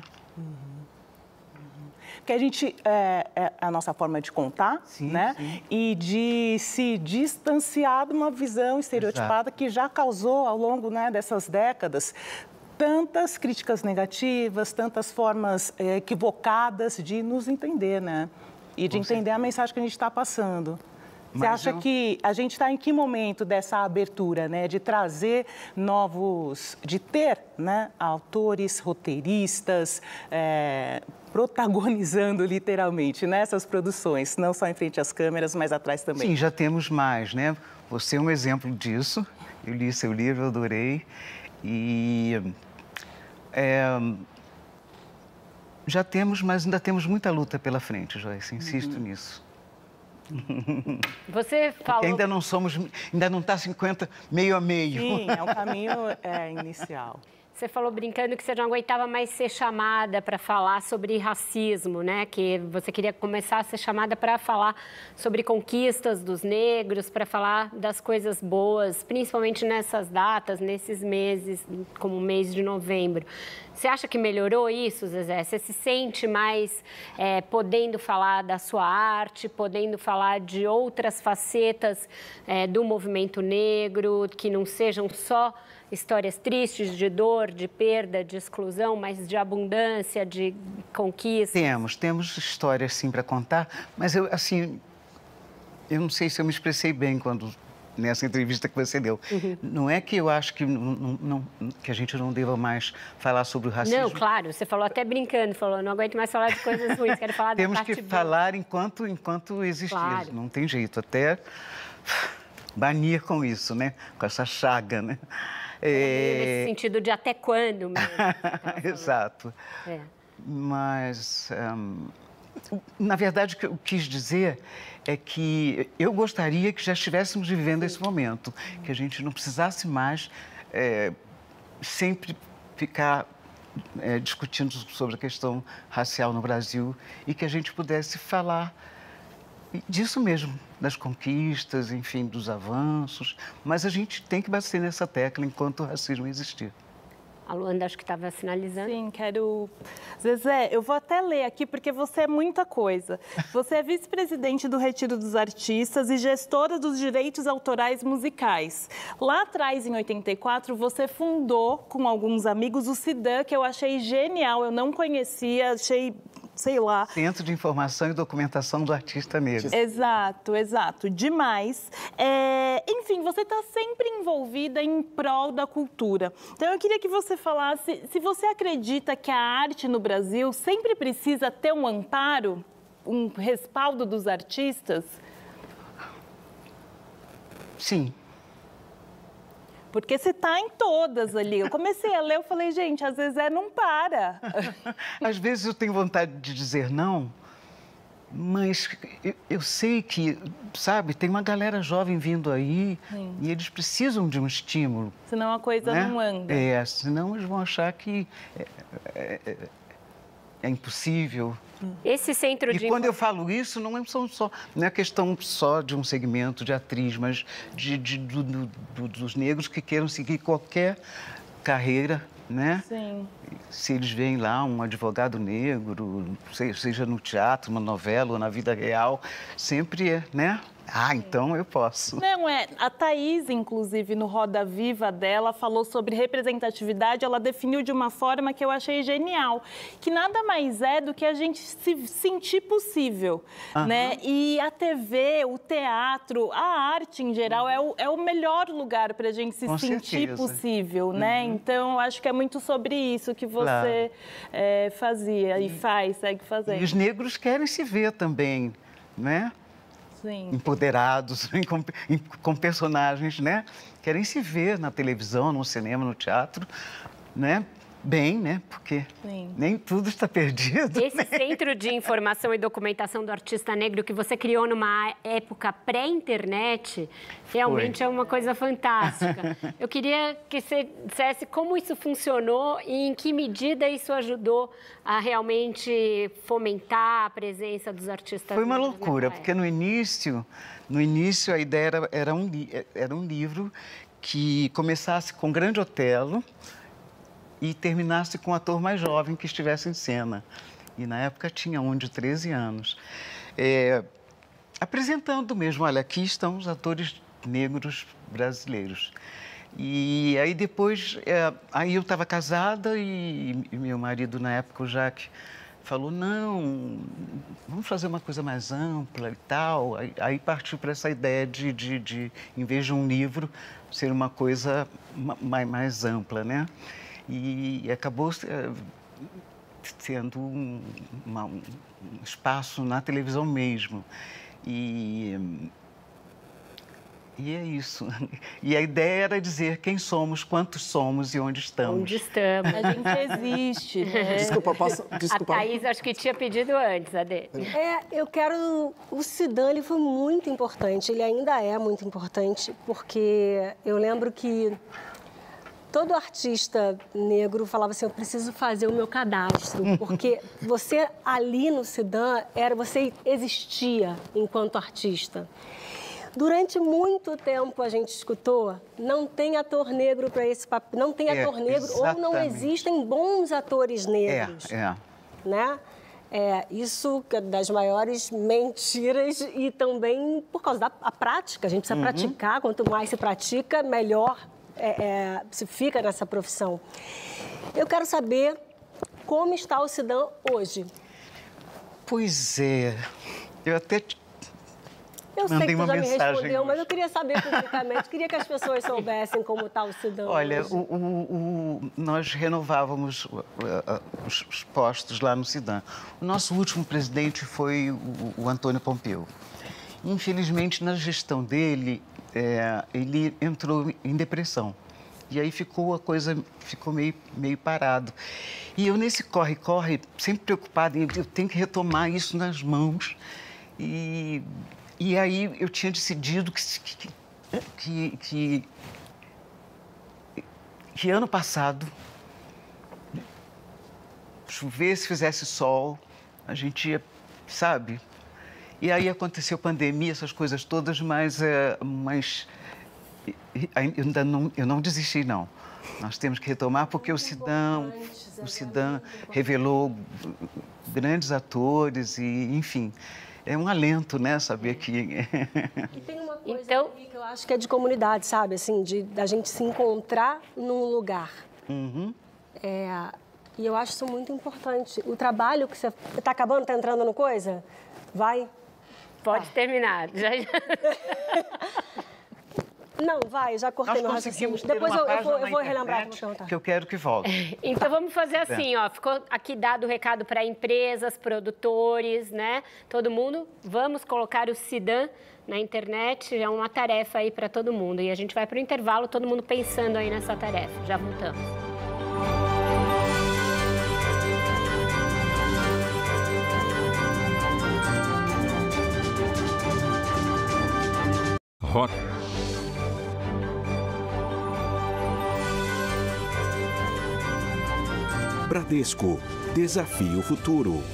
Que a gente é a nossa forma de contar, sim, né? Sim. E de se distanciar de uma visão estereotipada que já causou ao longo, né, dessas décadas tantas críticas negativas, tantas formas equivocadas de nos entender, né? E de entender a mensagem que a gente está passando. Você acha que a gente está em que momento dessa abertura, né? De trazer de ter, né, autores, roteiristas, protagonizando literalmente nessas produções, não só em frente às câmeras, mas atrás também? Sim, já temos mais, né? Você é um exemplo disso. Eu li seu livro, eu adorei. E já temos, mas ainda temos muita luta pela frente, Joyce. Insisto nisso. Você falou... Porque ainda não está 50 meio a meio. Sim, é um caminho inicial. Você falou brincando que você não aguentava mais ser chamada para falar sobre racismo, né? Que você queria começar a ser chamada para falar sobre conquistas dos negros, para falar das coisas boas, principalmente nessas datas, nesses meses, como o mês de novembro. Você acha que melhorou isso, Zezé? Você se sente mais podendo falar da sua arte, podendo falar de outras facetas do movimento negro, que não sejam só histórias tristes de dor, de perda, de exclusão, mas de abundância, de conquista? Temos histórias sim para contar, mas eu não sei se eu me expressei bem nessa entrevista que você deu. Não é que eu acho que a gente não deva mais falar sobre o racismo. Não, claro, você falou até brincando, não aguento mais falar de coisas ruins, quero falar da parte boa. Temos que falar enquanto existir, claro. Não tem jeito, até banir com isso, né? Com essa chaga, né? Nesse sentido de até quando mesmo. Exato. Mas, na verdade, o que eu quis dizer é que eu gostaria que já estivéssemos vivendo esse momento, que a gente não precisasse mais sempre ficar discutindo sobre a questão racial no Brasil e que a gente pudesse falar disso mesmo, das conquistas, enfim, dos avanços, mas a gente tem que bater nessa tecla enquanto o racismo existir. A Luanda acho que estava sinalizando. Sim, quero... Zezé, eu vou até ler aqui, porque você é muita coisa. Você é vice-presidente do Retiro dos Artistas e gestora dos direitos autorais musicais. Lá atrás, em 84, você fundou, com alguns amigos, o CIDAN, que eu achei genial. Eu não conhecia, achei... sei lá. Centro de Informação e Documentação do Artista Negro. Exato. Demais. Enfim, você está sempre envolvida em prol da cultura. Então, eu queria que você falasse se você acredita que a arte no Brasil sempre precisa ter um amparo, um respaldo dos artistas? Sim. Porque você está em todas ali. Eu comecei a ler, eu falei, gente, às vezes não para. Às vezes eu tenho vontade de dizer não, mas eu sei que, sabe, tem uma galera jovem vindo aí e eles precisam de um estímulo. Senão a coisa não anda. Senão eles vão achar que é impossível. Esse centro de... E quando eu falo isso, não é questão só de um segmento de atriz, mas dos negros que queiram seguir qualquer carreira, né? Sim. Se eles veem lá um advogado negro, seja no teatro, uma novela ou na vida real, sempre né? Então eu posso. Não, a Thaís, inclusive, no Roda Viva dela, falou sobre representatividade, ela definiu de uma forma que eu achei genial, que nada mais é do que a gente se sentir possível, né? E a TV, o teatro, a arte em geral é o melhor lugar para a gente se sentir possível, né? Então, eu acho que é muito sobre isso que você fazia e segue fazendo. E os negros querem se ver também, né? Sim. Empoderados, com personagens, né? Querem se ver na televisão, no cinema, no teatro, né? Bem, né? Porque nem tudo está perdido. Esse Centro de Informação e Documentação do Artista Negro que você criou numa época pré-internet, realmente é uma coisa fantástica. Eu queria que você dissesse como isso funcionou e em que medida isso ajudou a realmente fomentar a presença dos artistas negros. Foi uma loucura, porque no início a ideia era um livro que começasse com Grande Otelo e terminasse com um ator mais jovem que estivesse em cena. E na época tinha um de 13 anos. Apresentando mesmo, olha, aqui estão os atores negros brasileiros. E aí depois, aí eu estava casada e meu marido na época, o Jacques, falou, não, vamos fazer uma coisa mais ampla e tal. Aí partiu para essa ideia de, em vez de um livro, ser uma coisa mais ampla, né? E acabou sendo um espaço na televisão mesmo. E é isso. E a ideia era dizer quem somos, quantos somos e onde estamos. Onde estamos. A gente existe, né? Desculpa, posso... Desculpa. A Thaís acho que tinha pedido antes, Adê. Eu quero... O Sidã, ele foi muito importante, ele ainda é muito importante, porque eu lembro que todo artista negro falava assim, eu preciso fazer o meu cadastro, porque você ali no Sidã, você existia enquanto artista. Durante muito tempo a gente escutou, não tem ator negro para esse papel, não tem ator negro, exatamente. Ou não existem bons atores negros. Né? Isso é das maiores mentiras e também por causa da prática. A gente precisa praticar, quanto mais se pratica, melhor se fica nessa profissão. Eu quero saber como está o Sidã hoje. Pois é, eu até eu sei que você já me respondeu, hoje. mas eu queria saber publicamente, queria que as pessoas soubessem como está o Sidã. Olha, hoje. Nós renovávamos os postos lá no Sidã. O nosso último presidente foi o Antônio Pompeu. Infelizmente, na gestão dele, ele entrou em depressão. E aí a coisa ficou meio parado. E eu, nesse corre-corre, sempre preocupada, eu tenho que retomar isso nas mãos. E aí eu tinha decidido que ano passado, chovesse, fizesse sol, a gente ia, sabe? E aí aconteceu pandemia, essas coisas todas, mas eu não desisti, não. Nós temos que retomar, porque o Sidã revelou grandes atores e, enfim, é um alento, né, saber que... E tem uma coisa que eu acho que é de comunidade, sabe, assim, da gente se encontrar num lugar. E eu acho isso muito importante. O trabalho que você... Está acabando? Está entrando no coisa? Vai? Pode terminar. Não, vai, já cortei meu raciocínio. Depois eu vou relembrar como perguntar. Que eu quero que volte. Então vamos fazer assim, ó. Ficou aqui dado o recado para empresas, produtores, né? Todo mundo. Vamos colocar o Cidan na internet. É uma tarefa aí para todo mundo. E a gente vai para o intervalo, todo mundo pensando aí nessa tarefa. Já voltamos. Bradesco, desafio futuro.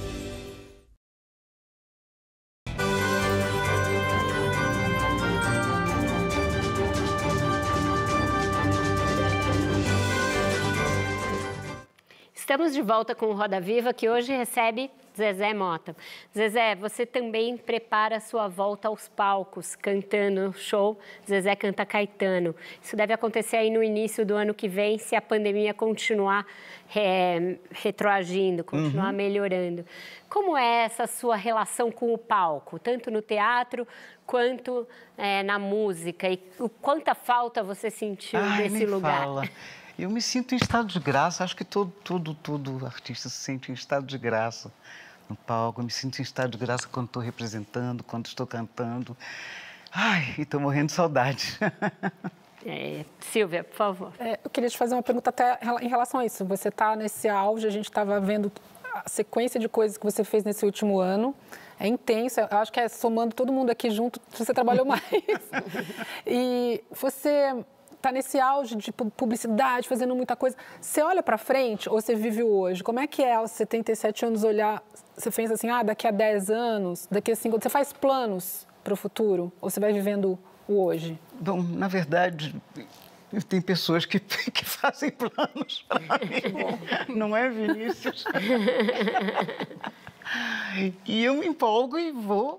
Estamos de volta com o Roda Viva, que hoje recebe Zezé Mota. Zezé, você também prepara a sua volta aos palcos, cantando no show Zezé Canta Caetano. Isso deve acontecer aí no início do ano que vem, se a pandemia continuar retroagindo, continuar melhorando. Como é essa sua relação com o palco, tanto no teatro quanto na música? E quanta falta você sentiu desse lugar? Fala. Eu me sinto em estado de graça, acho que todo artista se sente em estado de graça no palco. Eu me sinto em estado de graça quando estou representando, quando estou cantando. Ai, e estou morrendo de saudade. Silvia, por favor. Eu queria te fazer uma pergunta até em relação a isso. Você está nesse auge, a gente estava vendo a sequência de coisas que você fez nesse último ano. É intenso, eu acho que somando todo mundo aqui junto, você trabalhou mais. E você está nesse auge de publicidade, fazendo muita coisa. Você olha para frente ou você vive o hoje? Como é que é aos 77 anos olhar, você pensa assim, daqui a 10 anos, daqui a 5 anos, você faz planos para o futuro? Ou você vai vivendo o hoje? Bom, na verdade, tem pessoas que fazem planos para mim, não é, Vinícius? E eu me empolgo e vou.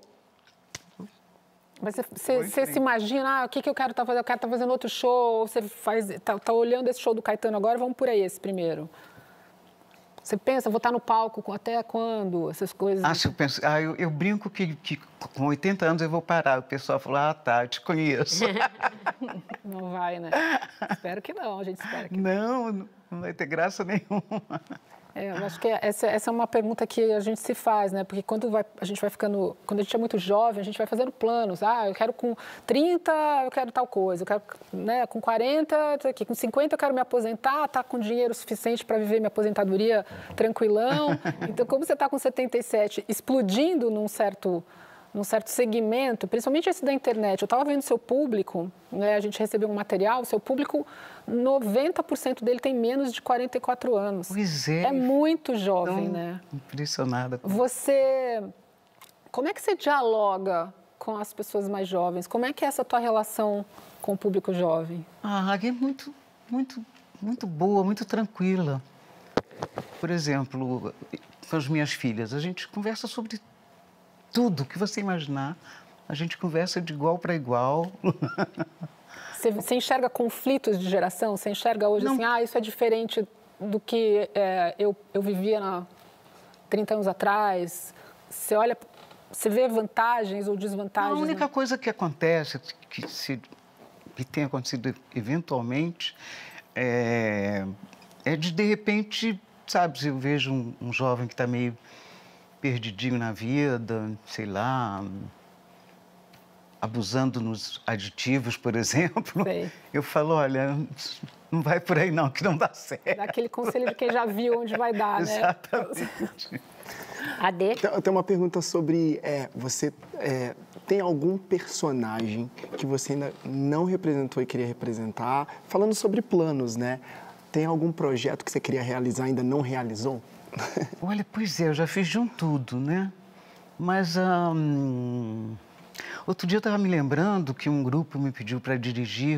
Mas você se imagina, o que eu quero estar fazendo? Eu quero estar fazendo outro show, ou você tá olhando esse show do Caetano agora, vamos por aí esse primeiro. Você pensa, vou estar no palco até quando? Essas coisas. Eu penso, eu brinco que com 80 anos eu vou parar. O pessoal fala, eu te conheço. Não vai, né? Espero que não, a gente espera que não vai ter graça nenhuma. Eu acho que essa é uma pergunta que a gente se faz, né? Porque quando a gente vai ficando, quando a gente é muito jovem, a gente vai fazendo planos. Eu quero com 30, eu quero tal coisa. Eu quero, né, com 40, aqui, com 50 eu quero me aposentar, tá com dinheiro suficiente para viver minha aposentadoria tranquilão. Então, como você está com 77, explodindo num certo segmento, principalmente esse da internet. Eu estava vendo seu público, né, a gente recebeu um material, seu público, 90% dele tem menos de 44 anos. Pois é. É muito jovem, né? Impressionada. Como é que você dialoga com as pessoas mais jovens? Como é que é essa tua relação com o público jovem? É muito boa, muito tranquila. Por exemplo, com as minhas filhas, a gente conversa sobre tudo que você imaginar, a gente conversa de igual para igual. Você enxerga conflitos de geração? Você enxerga hoje assim, isso é diferente do que eu vivia 30 anos atrás? Você olha, você vê vantagens ou desvantagens? A única coisa que acontece, que tem acontecido eventualmente, é de repente, sabe, se eu vejo um jovem que está meio perdidinho na vida, sei lá, abusando nos aditivos, por exemplo, eu falo, olha, não vai por aí não, que não dá certo. Dá aquele conselho de quem já viu onde vai dar, né? Exatamente. Ade? Eu tenho uma pergunta sobre, você tem algum personagem que você ainda não representou e queria representar? Falando sobre planos, né? Tem algum projeto que você queria realizar e ainda não realizou? Olha, pois eu já fiz de um tudo, né? Mas outro dia eu estava me lembrando que um grupo me pediu para dirigir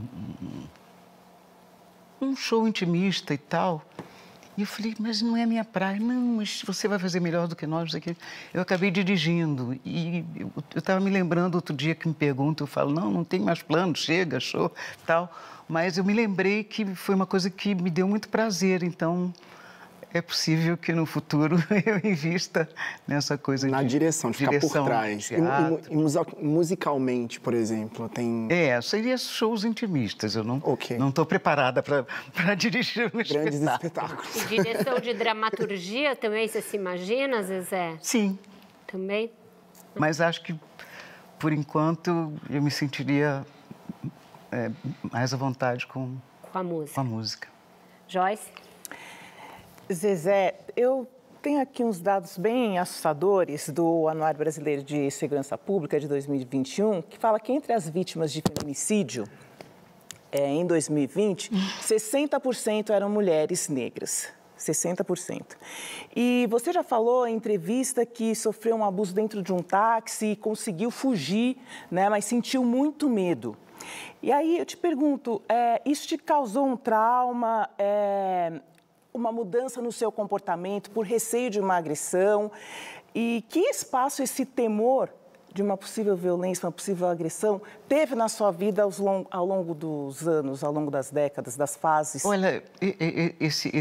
um show intimista e tal. E eu falei, mas não é a minha praia. Não, mas você vai fazer melhor do que nós. Eu acabei dirigindo. E eu estava me lembrando outro dia que me perguntam, eu falo, não tem mais plano, chega, show, tal. Mas eu me lembrei que foi uma coisa que me deu muito prazer, então é possível que no futuro eu invista nessa coisa na direção, de ficar por trás. E musicalmente, por exemplo, tem... seria shows intimistas. Eu não estou preparada para dirigir um grandes espetáculos. E direção de dramaturgia também, você se imagina, Zezé? Sim. Também? Mas acho que, por enquanto, eu me sentiria mais à vontade com a música. Joyce? Zezé, eu tenho aqui uns dados bem assustadores do Anuário Brasileiro de Segurança Pública de 2021, que fala que entre as vítimas de feminicídio, em 2020, 60% eram mulheres negras. 60%. E você já falou em entrevista que sofreu um abuso dentro de um táxi e conseguiu fugir, né, mas sentiu muito medo. E aí eu te pergunto, isso te causou um trauma, uma mudança no seu comportamento por receio de uma agressão? E que espaço esse temor de uma possível violência, uma possível agressão, teve na sua vida ao longo dos anos, ao longo das décadas, das fases? Olha, esse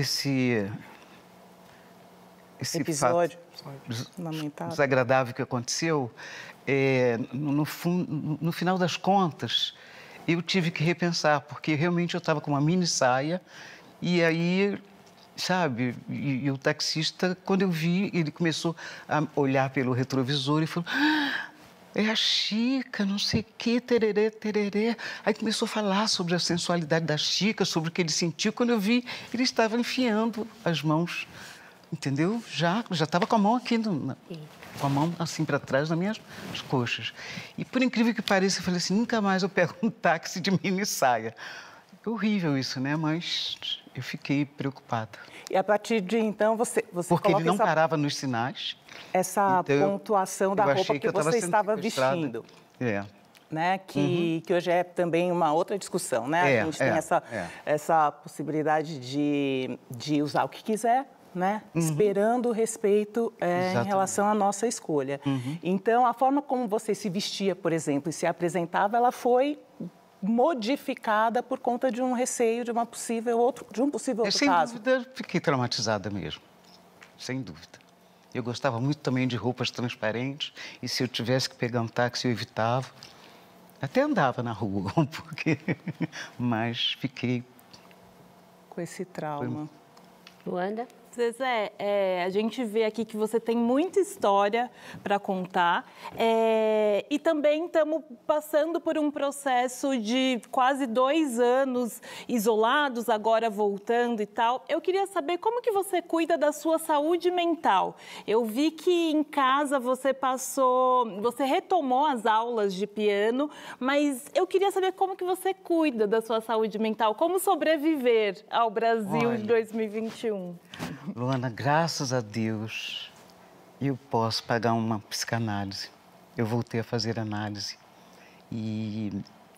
episódio lamentável, desagradável que aconteceu, no final das contas, eu tive que repensar, porque realmente eu estava com uma mini saia e aí... Sabe, e o taxista, quando eu vi, ele começou a olhar pelo retrovisor e falou: é a Chica, não sei o quê, tererê, tererê. Aí começou a falar sobre a sensualidade da Chica, sobre o que ele sentiu. Quando eu vi, ele estava enfiando as mãos, entendeu? Já estava com a mão aqui, com a mão assim para trás nas minhas coxas. E por incrível que pareça, eu falei assim: nunca mais eu pego um táxi de mini saia. É horrível isso, né? Mas eu fiquei preocupada. E a partir de então, você porque ele não parava nos sinais. Essa pontuação da roupa que você estava vestindo. Né? Que hoje é também uma outra discussão, né? A gente tem essa possibilidade de usar o que quiser, né? Esperando o respeito em relação à nossa escolha. Então, a forma como você se vestia, por exemplo, e se apresentava, ela foi modificada por conta de um receio de um possível outro caso. Sem dúvida, fiquei traumatizada mesmo, sem dúvida. Eu gostava muito também de roupas transparentes e se eu tivesse que pegar um táxi, eu evitava. Até andava na rua, mas fiquei... com esse trauma. Luanda? Zezé, a gente vê aqui que você tem muita história para contar e também estamos passando por um processo de quase 2 anos isolados, agora voltando e tal. Eu queria saber como que você cuida da sua saúde mental. Eu vi que em casa você retomou as aulas de piano, mas eu queria saber como que você cuida da sua saúde mental, como sobreviver ao Brasil de 2021. Luana, graças a Deus, eu posso pagar uma psicanálise. Eu voltei a fazer análise e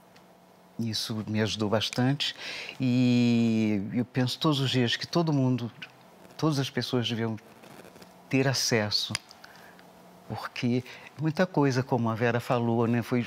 isso me ajudou bastante. E eu penso todos os dias que todo mundo, todas as pessoas deviam ter acesso, porque muita coisa, como a Vera falou, né, foi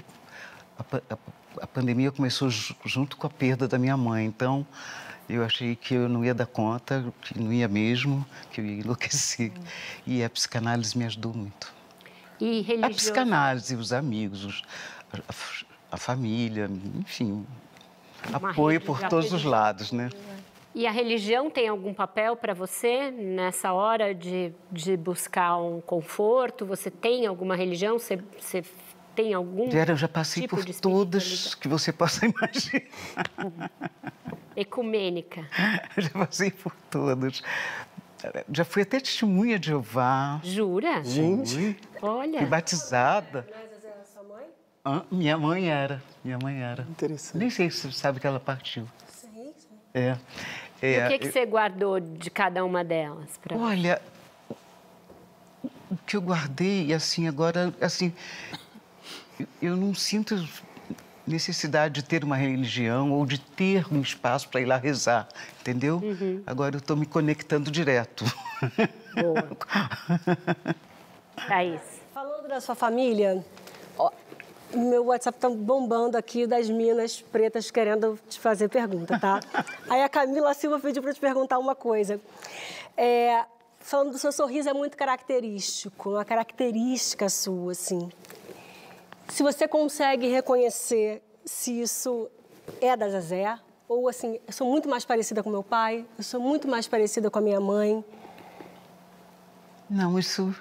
a pandemia começou junto com a perda da minha mãe, então eu achei que eu não ia dar conta, que não ia mesmo, que eu ia enlouquecer. E a psicanálise me ajudou muito. E religião? A psicanálise, os amigos, a família, enfim, apoio por todos os lados, né? E a religião tem algum papel para você nessa hora de buscar um conforto? Você tem alguma religião? Você tem algum Vera, eu já passei por todas que você possa imaginar. Ecumênica. Eu já passei por todas. Já fui até testemunha de Jeová. Jura? Gente. Olha. Fui batizada. Mas era sua mãe? Minha mãe era. Interessante. Nem sei se você sabe que ela partiu. Sim. E o que você guardou de cada uma delas? Olha, o que eu guardei, assim, agora, assim, eu não sinto necessidade de ter uma religião ou de ter um espaço para ir lá rezar, entendeu? Agora eu estou me conectando direto. Boa. Thaís. Falando da sua família, meu WhatsApp está bombando aqui das minas pretas querendo te fazer pergunta, tá? Aí a Camila Silva pediu para te perguntar uma coisa. Falando do seu sorriso, é muito característico, uma característica sua, assim. Se você consegue reconhecer se isso é da Zezé, ou assim, eu sou muito mais parecida com meu pai, eu sou muito mais parecida com a minha mãe. Não, isso...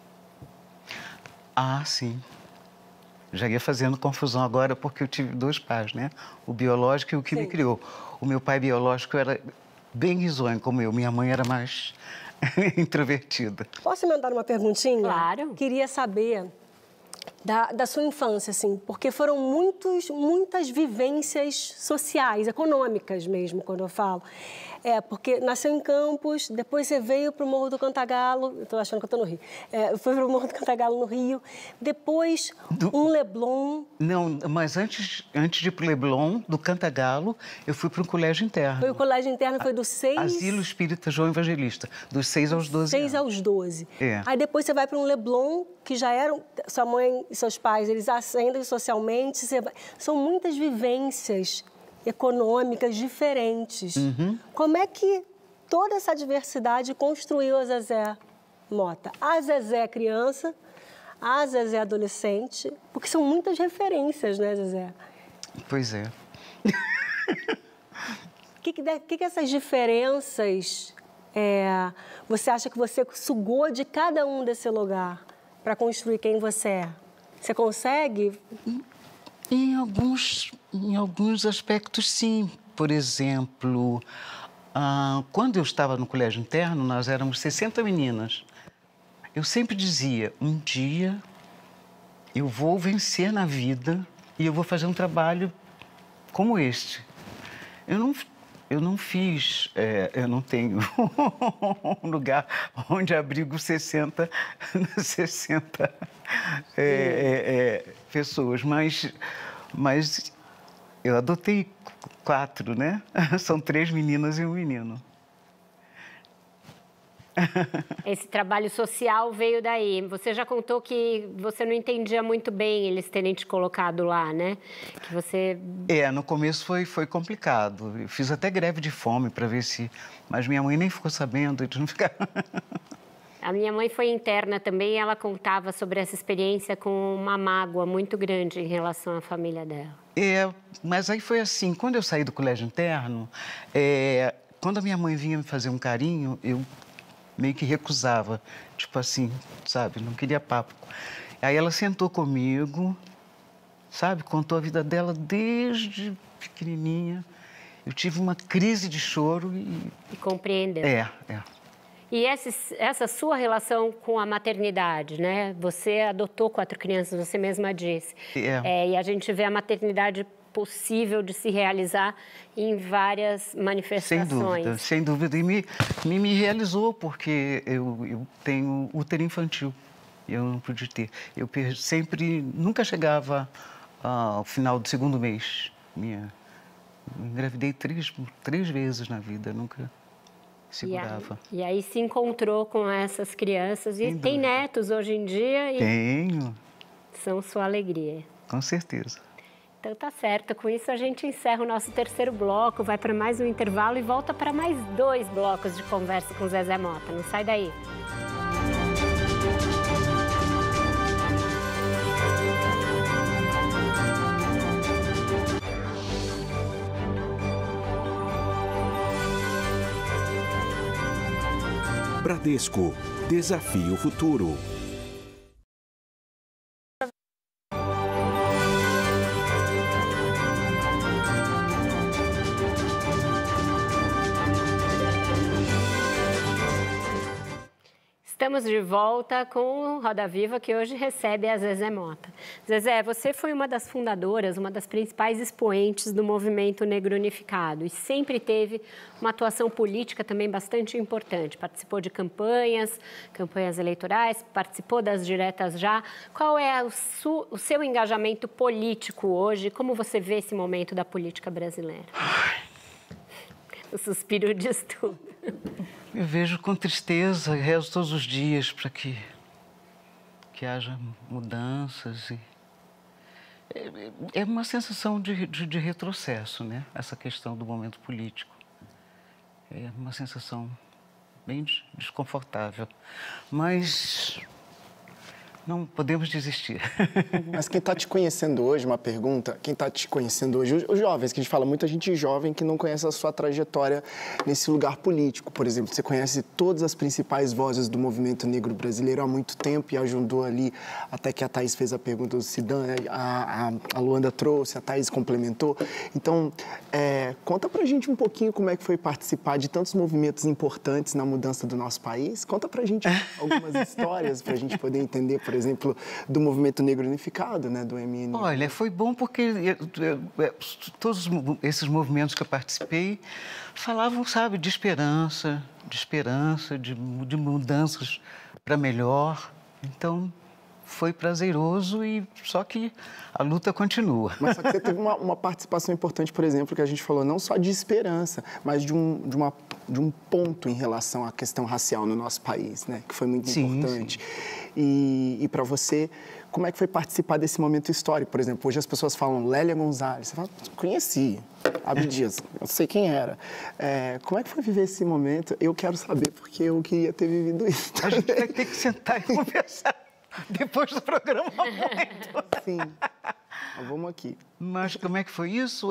Ah, sim. Já ia fazendo confusão agora porque eu tive 2 pais, né? O biológico e o que me criou. O meu pai biológico era bem risonho como eu, minha mãe era mais introvertida. Posso emendar uma perguntinha? Claro. Queria saber da sua infância, assim, porque foram muitas vivências sociais, econômicas mesmo, quando eu falo. Porque nasceu em Campos, depois você veio para o Morro do Cantagalo, estou achando que eu estou no Rio, foi para o Morro do Cantagalo no Rio, depois um Leblon. Não, mas antes de ir para o Leblon, do Cantagalo, eu fui para um colégio interno. Foi o colégio interno, foi dos 6... Asilo Espírita João Evangelista, dos 6 aos 12 anos. 6 aos 12. É. Aí depois você vai para um Leblon, que já eram, sua mãe e seus pais, eles ascendem socialmente, são muitas vivências econômicas diferentes. Como é que toda essa diversidade construiu a Zezé Mota? A Zezé criança, a Zezé adolescente, porque são muitas referências, né, Zezé? Pois é. O que essas diferenças você acha que você sugou de cada um desse lugar para construir quem você é? Você consegue? Em alguns aspectos, sim. Por exemplo, quando eu estava no colégio interno, nós éramos 60 meninas. Eu sempre dizia, um dia eu vou vencer na vida e eu vou fazer um trabalho como este. Eu não fiz, eu não tenho um lugar onde abrigo 60 pessoas, mas eu adotei 4, né? São 3 meninas e um menino. Esse trabalho social veio daí. Você já contou que você não entendia muito bem eles terem te colocado lá, né? Que você... No começo foi complicado. Eu fiz até greve de fome para ver se... Mas minha mãe nem ficou sabendo, eles não ficaram... A minha mãe foi interna também e ela contava sobre essa experiência com uma mágoa muito grande em relação à família dela. Mas aí foi assim, quando eu saí do colégio interno, quando a minha mãe vinha me fazer um carinho, eu meio que recusava, tipo assim, sabe, não queria papo. Aí ela sentou comigo, sabe, contou a vida dela desde pequenininha. Eu tive uma crise de choro e compreendeu. E essa sua relação com a maternidade, né? Você adotou 4 crianças, você mesma disse. E a gente vê a maternidade possível de se realizar em várias manifestações. Sem dúvida. E me realizou, porque eu tenho útero infantil. Eu não pude ter. Eu nunca chegava ao final do 2º mês. Eu engravidei 3 vezes na vida, nunca segurava. E aí se encontrou com essas crianças e tem netos hoje em dia? Tenho. São sua alegria. Com certeza. Então tá certo, com isso a gente encerra o nosso 3º bloco, vai para mais um intervalo e volta para mais 2 blocos de conversa com Zezé Mota. Não sai daí. Bradesco, desafie o futuro. Estamos de volta com o Roda Viva, que hoje recebe a Zezé Mota. Zezé, você foi uma das fundadoras, uma das principais expoentes do movimento negro unificado e sempre teve uma atuação política também bastante importante. Participou de campanhas eleitorais, participou das diretas já. Qual é o seu engajamento político hoje? Como você vê esse momento da política brasileira? O suspiro diz tudo. Eu vejo com tristeza, rezo todos os dias para que haja mudanças. É uma sensação de retrocesso, né? Essa questão do momento político. É uma sensação bem desconfortável. Mas não podemos desistir. Mas quem está te conhecendo hoje, uma pergunta, quem está te conhecendo hoje, os jovens, que a gente fala, muita gente jovem que não conhece a sua trajetória nesse lugar político, por exemplo, você conhece todas as principais vozes do movimento negro brasileiro há muito tempo e ajudou ali, até que a Thaís fez a pergunta do Sidan, a Luanda trouxe, a Thaís complementou. Então, conta pra gente um pouquinho como é que foi participar de tantos movimentos importantes na mudança do nosso país. Conta pra gente algumas histórias pra gente poder entender, por exemplo, do Movimento Negro Unificado, né, do MN. Olha, foi bom porque todos esses movimentos que eu participei falavam, sabe, de esperança, de mudanças para melhor. Então, foi prazeroso e só que a luta continua. Mas só que você teve uma participação importante, por exemplo, que a gente falou não só de esperança, mas de um ponto em relação à questão racial no nosso país, né? Que foi muito importante. Sim. E para você, como é que foi participar desse momento histórico? Por exemplo, hoje as pessoas falam Lélia Gonzalez. Você fala, conheci, Abdias, eu sei quem era. Como é que foi viver esse momento? Eu quero saber, porque eu queria ter vivido isso também. A gente vai ter que sentar e conversar depois do programa. Sim, vamos aqui. Mas como é que foi isso?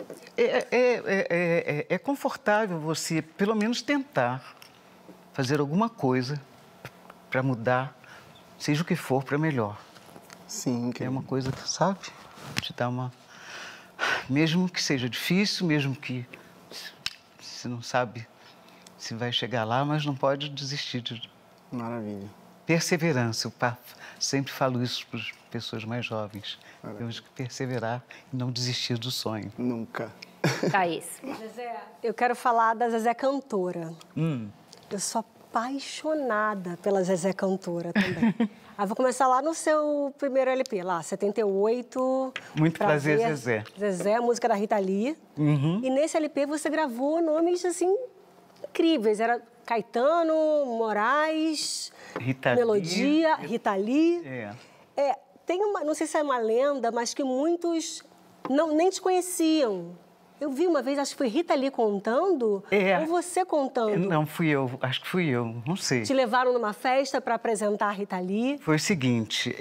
É confortável você, pelo menos, tentar fazer alguma coisa para mudar, seja o que for, para melhor. Sim. É uma coisa que, sabe, te dá uma... Mesmo que seja difícil, mesmo que você não sabe se vai chegar lá, mas não pode desistir de... Maravilha. Perseverança, eu sempre falo isso para as pessoas mais jovens. Temos que perseverar e não desistir do sonho. Nunca. Thaís. Zezé, eu quero falar da Zezé cantora. Eu sou apaixonada pela Zezé cantora também. Aí vou começar lá no seu primeiro LP, lá, 78. Muito prazer, Zezé. Zezé, a música da Rita Lee. E nesse LP você gravou nomes, assim, incríveis. Era Caetano, Moraes, Rita Melodia, Lee. Rita Lee. Tem uma, não sei se é uma lenda, mas que muitos nem te conheciam. Eu vi uma vez, acho que foi Rita Lee contando, ou você contando. Não, fui eu, acho que fui eu, não sei. Te levaram numa festa para apresentar a Rita Lee? Foi o seguinte,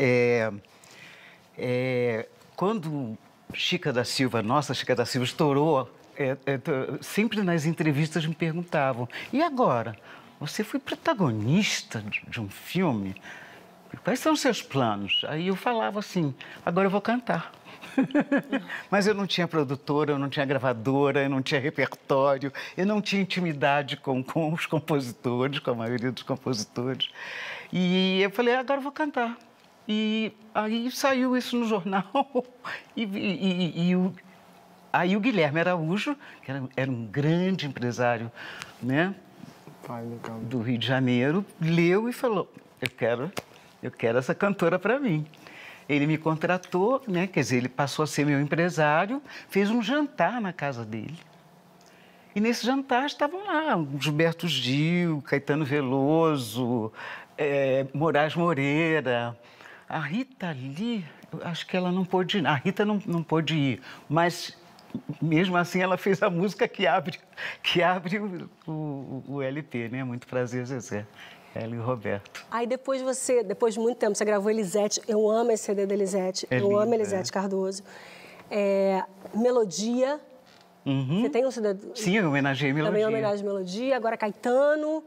quando Chica da Silva, nossa Chica da Silva, estourou, sempre nas entrevistas me perguntavam, e agora? Você foi protagonista de um filme? Quais são os seus planos? Aí eu falava assim, agora eu vou cantar. Mas eu não tinha produtora, eu não tinha gravadora, eu não tinha repertório, eu não tinha intimidade com os compositores, com a maioria dos compositores. E eu falei, agora eu vou cantar. E aí saiu isso no jornal. Aí o Guilherme Araújo, que era um grande empresário, né, do Rio de Janeiro, leu e falou, eu quero essa cantora para mim. Ele me contratou, né? Quer dizer, ele passou a ser meu empresário, fez um jantar na casa dele. E nesse jantar estavam lá Gilberto Gil, Caetano Veloso, Moraes Moreira. A Rita Lee, eu acho que ela não pôde ir. A Rita não pôde ir, mas mesmo assim ela fez a música que abre o LP, né? Muito prazer, Zezé. Ela e o Roberto. Aí depois de muito tempo, você gravou Elisete. Eu amo esse CD da Elisete. Eu amo Elisete Cardoso. Melodia. Você tem um CD? Sim, eu homenageei Melodia. Também homenagem à Melodia. Agora Caetano.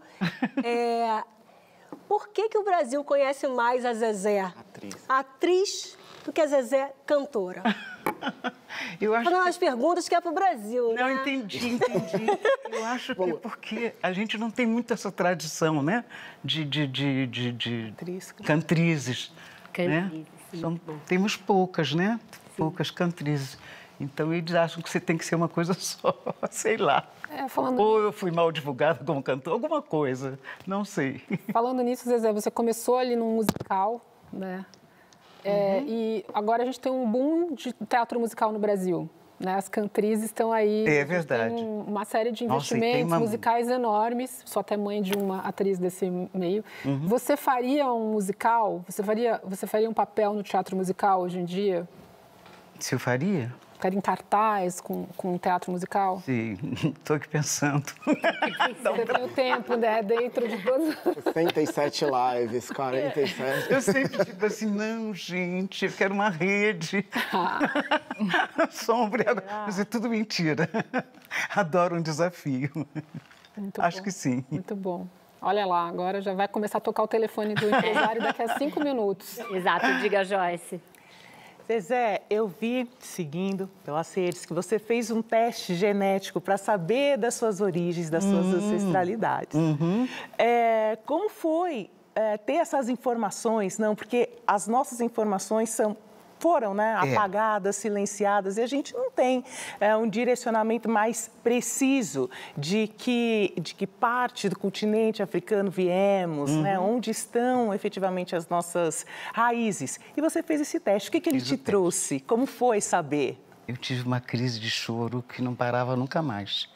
Por que o Brasil conhece mais a Zezé? Atriz do que a Zezé cantora? Eu acho as perguntas que é para o Brasil, né? Não, entendi. Eu acho que é porque a gente não tem muito essa tradição, né? De cantrizes. Né? Temos poucas, né? Sim. Poucas cantrizes. Então, eles acham que você tem que ser uma coisa só, sei lá. Ou eu fui mal divulgada como cantor, alguma coisa, não sei. Falando nisso, Zezé, você começou ali num musical, né? E agora a gente tem um boom de teatro musical no Brasil, né? As cantrizes estão aí. É verdade. Tem uma série de investimentos musicais enormes. Sou até mãe de uma atriz desse meio. Você faria um musical? Você faria um papel no teatro musical hoje em dia? Se eu faria? ficar em cartaz com teatro musical? Sim, estou aqui pensando. Você tem o tempo, né, dentro de todos... 67 lives, 47. Eu sempre digo assim, não, gente, eu quero uma rede. Sombra, mas é tudo mentira. Adoro um desafio. Acho que sim. Muito bom. Olha lá, agora já vai começar a tocar o telefone do empresário daqui a 5 minutos. Exato, diga, Joyce. Zezé, eu vi, seguindo pelas redes, que você fez um teste genético para saber das suas origens, das suas ancestralidades. Como foi ter essas informações? Não, porque as nossas informações foram, né, apagadas, silenciadas, e a gente não tem um direcionamento mais preciso de que parte do continente africano viemos, né, onde estão efetivamente as nossas raízes. E você fez esse teste. O que ele te trouxe? Como foi saber? Eu tive uma crise de choro que não parava nunca mais.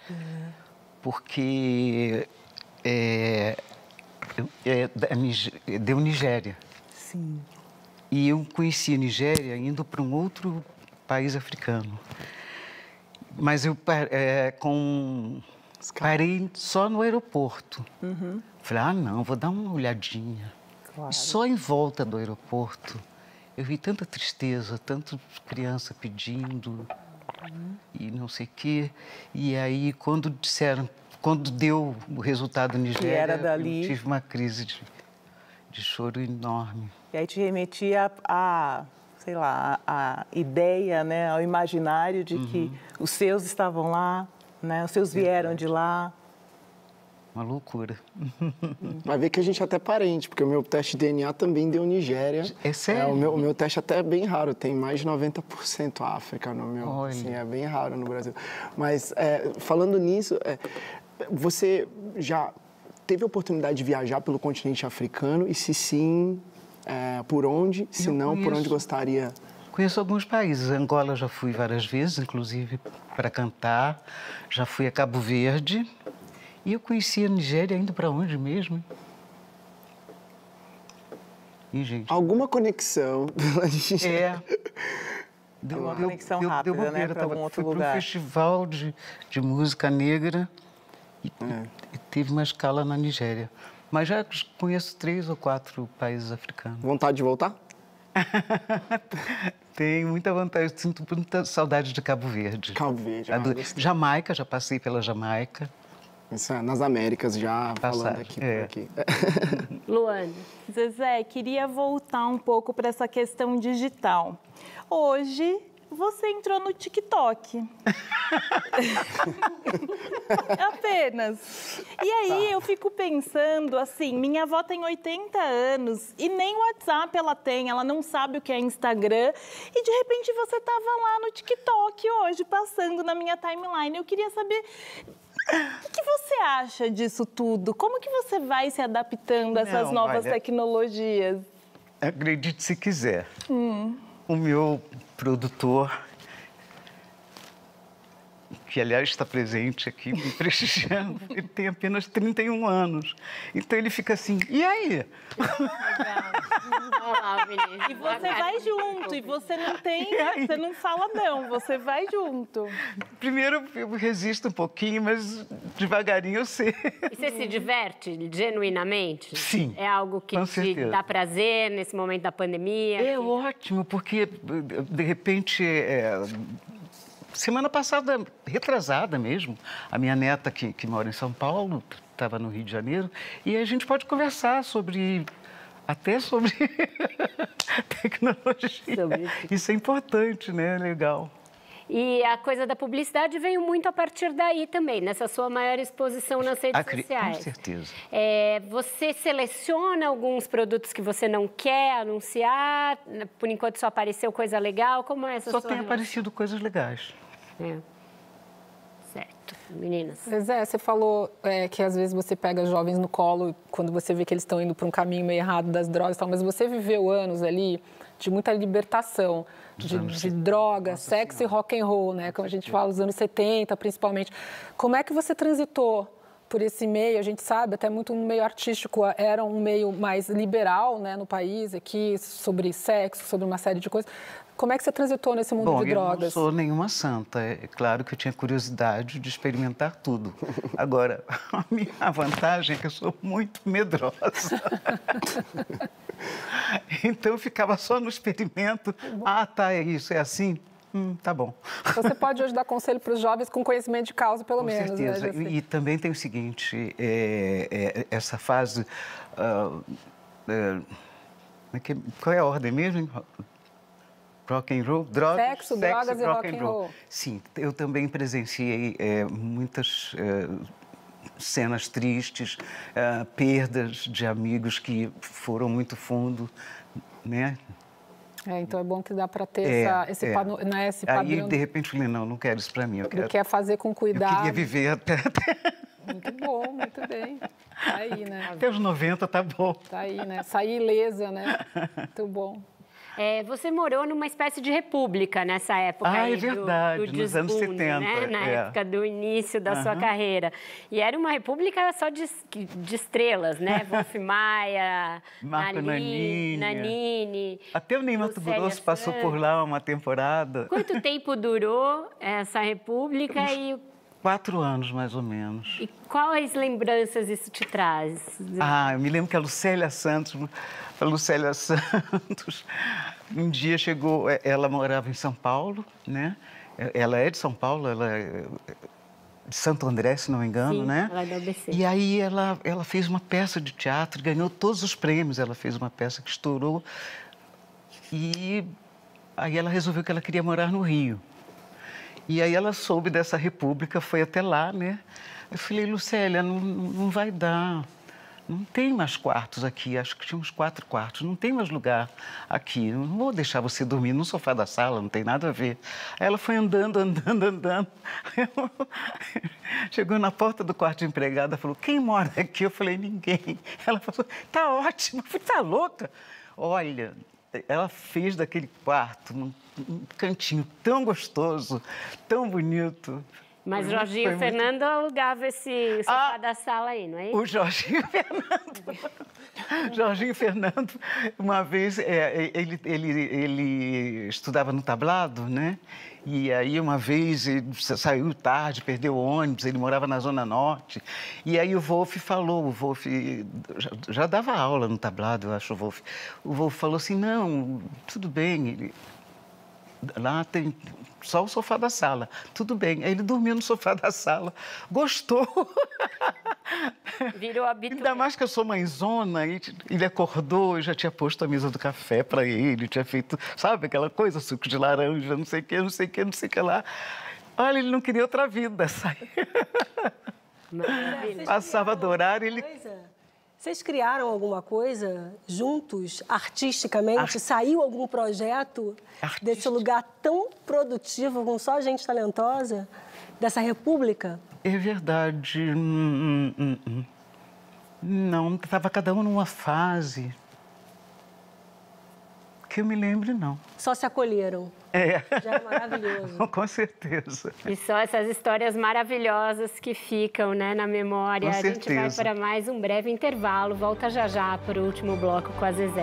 Porque deu Nigéria. Sim. E eu conheci a Nigéria indo para um outro país africano. Mas eu parei só no aeroporto. Falei, não, vou dar uma olhadinha. Claro. E só em volta do aeroporto, eu vi tanta tristeza, tanta criança pedindo e não sei o quê. E aí, quando deu o resultado da Nigéria, eu tive uma crise de choro enorme. E aí te remetia sei lá, a ideia, né, ao imaginário de que os seus estavam lá, né, os seus vieram de lá. Uma loucura. Vai ver que a gente é até parente, porque o meu teste de DNA também deu Nigéria. É sério? O meu teste até é bem raro, tem mais de 90% África no meu. Assim, é bem raro no Brasil. Mas, falando nisso, você já teve a oportunidade de viajar pelo continente africano? E se sim, por onde? Se não, por onde gostaria? Conheço alguns países. Angola já fui várias vezes, inclusive para cantar. Já fui a Cabo Verde. E eu conheci a Nigéria indo para onde mesmo? E, gente... Alguma conexão pela Nigéria? Deu uma conexão rápida, né, para algum outro lugar. Fui para um festival de música negra e teve uma escala na Nigéria. Mas já conheço 3 ou 4 países africanos. Vontade de voltar? Tenho muita vontade, sinto muita saudade de Cabo Verde. Cabo Verde. Jamaica, já passei pela Jamaica. Isso é nas Américas, já falando aqui por aqui. Luane. Zezé, queria voltar um pouco para essa questão digital. Hoje, você entrou no TikTok. Apenas. E aí, eu fico pensando, assim, minha avó tem 80 anos e nem WhatsApp ela tem, ela não sabe o que é Instagram. E, de repente, você estava lá no TikTok hoje, passando na minha timeline. Eu queria saber... O que você acha disso tudo? Como que você vai se adaptando a essas novas tecnologias? Acredite se quiser. O meu produtor, que aliás está presente aqui me prestigiando, ele tem apenas 31 anos. Então ele fica assim, e aí? E você vai junto, e você não tem, você não fala não, você vai junto. Primeiro eu resisto um pouquinho, mas devagarinho eu sei. E você se diverte genuinamente? Sim. É algo que te dá prazer nesse momento da pandemia? É ótimo, porque de repente... Semana passada, retrasada mesmo, a minha neta, que mora em São Paulo, estava no Rio de Janeiro, e a gente pode conversar até sobre tecnologia. Isso é importante, né? Legal. E a coisa da publicidade veio muito a partir daí também, nessa sua maior exposição nas redes sociais. Com certeza. Você seleciona alguns produtos que você não quer anunciar? Por enquanto só apareceu coisa legal? Como é essa sua relação? Só tem aparecido coisas legais. Certo. Meninas. Zé, você falou que às vezes você pega jovens no colo quando você vê que eles estão indo para um caminho meio errado das drogas e tal, mas você viveu anos ali de muita libertação, de drogas, sexo e rock and roll, né? Como a gente fala, os anos 70 principalmente. Como é que você transitou por esse meio, a gente sabe, até muito no meio artístico, era um meio mais liberal, né, no país, aqui, sobre sexo, sobre uma série de coisas. Como é que você transitou nesse mundo de drogas? Eu não sou nenhuma santa. É claro que eu tinha curiosidade de experimentar tudo. Agora, a minha vantagem é que eu sou muito medrosa. Então, eu ficava só no experimento. Ah, tá, é isso, é assim? Tá bom. Então, você pode hoje dar conselho para os jovens com conhecimento de causa, pelo menos. Com certeza. Né, e também tem o seguinte, essa fase... qual é a ordem mesmo? Rock and roll? Sexo, drogas e rock and roll. Sim, eu também presenciei muitas cenas tristes, perdas de amigos que foram muito fundo, né? Então é bom que dá para ter esse padrão. Aí, de repente, eu falei, não quero isso para mim. Quer fazer com cuidado. Eu queria viver até... Muito bom, muito bem. Tá aí, né? Até os 90 tá bom. Tá aí, né? Sair ilesa, né? Muito bom. Você morou numa espécie de república nessa época aí, é verdade, do nos anos 70. Né? Na época do início da sua carreira. E era uma república só de estrelas, né? Wolf Maia, Marco Nanini. Até o Ney Matogrosso passou por lá uma temporada. Quanto tempo durou essa república? 4 anos, mais ou menos. E quais lembranças isso te traz? Eu me lembro que a Lucélia Santos, um dia chegou, ela morava em São Paulo, né? Ela é de São Paulo, ela é de Santo André, se não me engano, sim, né? Ela é da ABC. E aí ela fez uma peça de teatro, ganhou todos os prêmios, ela fez uma peça que estourou. E aí ela resolveu que ela queria morar no Rio. E aí ela soube dessa república, foi até lá, né? Eu falei, Lucélia, não vai dar. Não tem mais quartos aqui, acho que tinha uns 4 quartos, não tem mais lugar aqui. Não vou deixar você dormir no sofá da sala, não tem nada a ver. Aí ela foi andando. Chegou na porta do quarto de empregada, falou, quem mora aqui? Eu falei, ninguém. Ela falou, tá ótimo. Eu falei, tá louca? Olha, ela fez daquele quarto um cantinho tão gostoso, tão bonito. Mas o Jorginho Fernando alugava esse sofá da sala aí, não é isso? O Jorginho Fernando, uma vez, ele estudava no tablado, né? E aí, uma vez, ele saiu tarde, perdeu o ônibus, ele morava na Zona Norte. E aí o Wolf falou, o Wolf já dava aula no tablado, eu acho, o Wolf. O Wolf falou assim, não, tudo bem, lá tem só o sofá da sala, tudo bem. Aí ele dormiu no sofá da sala, gostou. Virou habitual. Ainda mais que eu sou mãezona, ele acordou, eu já tinha posto a mesa do café para ele, tinha feito, sabe, aquela coisa, suco de laranja, não sei o que lá. Olha, ele não queria outra vida, sabe? Passava do horário, ele... Vocês criaram alguma coisa juntos, artisticamente? Saiu algum projeto desse lugar tão produtivo, com só gente talentosa, dessa república? É verdade. Não, estava cada um numa fase. Que eu me lembre, não. Só se acolheram. Já é maravilhoso. Com certeza. E só essas histórias maravilhosas que ficam, né, na memória. Com a gente vai para mais um breve intervalo. Volta já para o último bloco com a Zezé.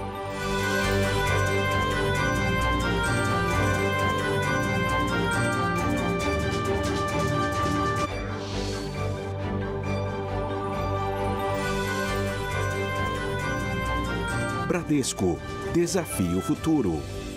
Bradesco. Desafie o futuro.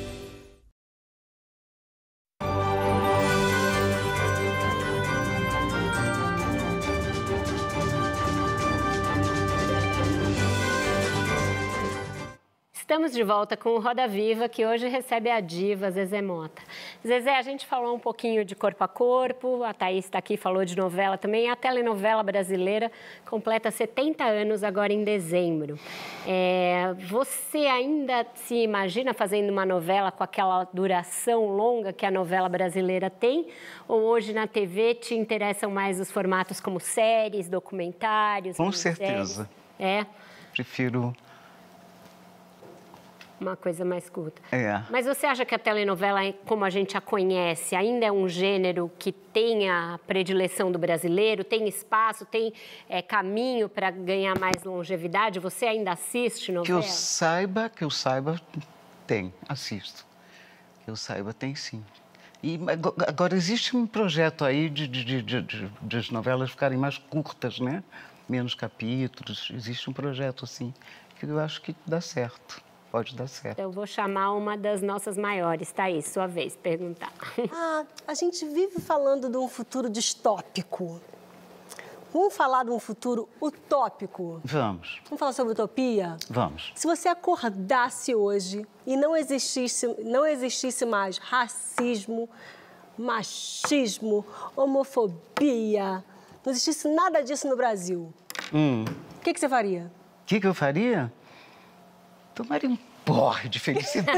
Estamos de volta com o Roda Viva, que hoje recebe a diva Zezé Mota. Zezé, a gente falou um pouquinho de Corpo a Corpo, a Thaís está aqui, falou de novela também. A telenovela brasileira completa 70 anos agora em dezembro. Você ainda se imagina fazendo uma novela com aquela duração longa que a novela brasileira tem? Ou hoje na TV te interessam mais os formatos como séries, documentários? Com certeza. É? Prefiro... uma coisa mais culta. Mas você acha que a telenovela, como a gente a conhece, ainda é um gênero que tem a predileção do brasileiro, tem espaço, tem caminho para ganhar mais longevidade? Você ainda assiste novela? Que eu saiba, tem, assisto. Que eu saiba, tem sim. E agora existe um projeto aí de as novelas ficarem mais curtas, né? Menos capítulos. Existe um projeto assim que eu acho que dá certo. Pode dar certo. Eu vou chamar uma das nossas maiores, Thaís, sua vez, perguntar. A gente vive falando de um futuro distópico. Vamos falar de um futuro utópico? Vamos. Vamos falar sobre utopia? Vamos. Se você acordasse hoje e não existisse mais racismo, machismo, homofobia, não existisse nada disso no Brasil, o que você faria? O que eu faria? Tomaria um porre de felicidade.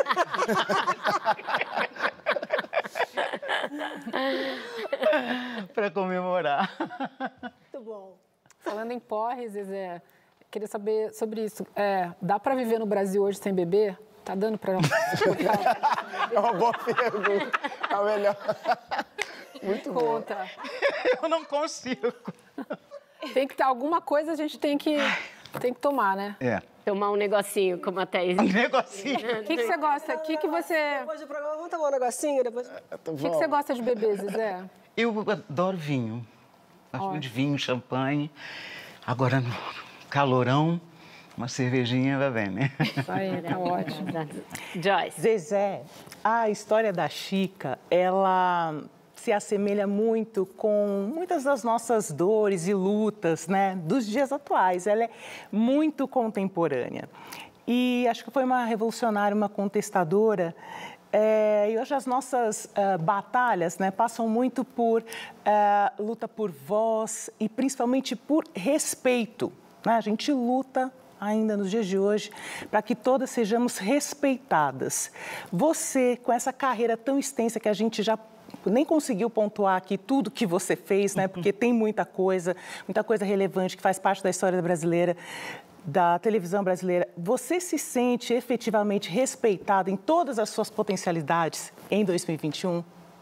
Para comemorar. Muito bom. Falando em porre, Zezé, queria saber sobre isso. Dá para viver no Brasil hoje sem beber? Tá dando para... É uma boa pergunta. Tá melhor. Muito bom. Eu não consigo. Tem que ter alguma coisa, a gente tem que tomar, né? Tomar um negocinho, como a Thaís. Um negocinho? O que você gosta? O que você... Depois do programa, vamos tomar um negocinho? Depois... O que você gosta de beber, Zezé? Eu adoro vinho. Gosto muito de vinho, champanhe. Agora, no calorão, uma cervejinha vai bem, né? Isso aí, tá ótimo. Joyce. Zezé, a história da Chica, ela se assemelha muito com muitas das nossas dores e lutas, né, dos dias atuais. Ela é muito contemporânea. E acho que foi uma revolucionária, uma contestadora. E hoje as nossas batalhas, né, passam muito por luta por voz e principalmente por respeito, né? A gente luta ainda nos dias de hoje para que todas sejamos respeitadas. Você, com essa carreira tão extensa que a gente já nem conseguiu pontuar aqui tudo que você fez, né? Porque tem muita coisa relevante que faz parte da história brasileira, da televisão brasileira. Você se sente efetivamente respeitado em todas as suas potencialidades em 2021?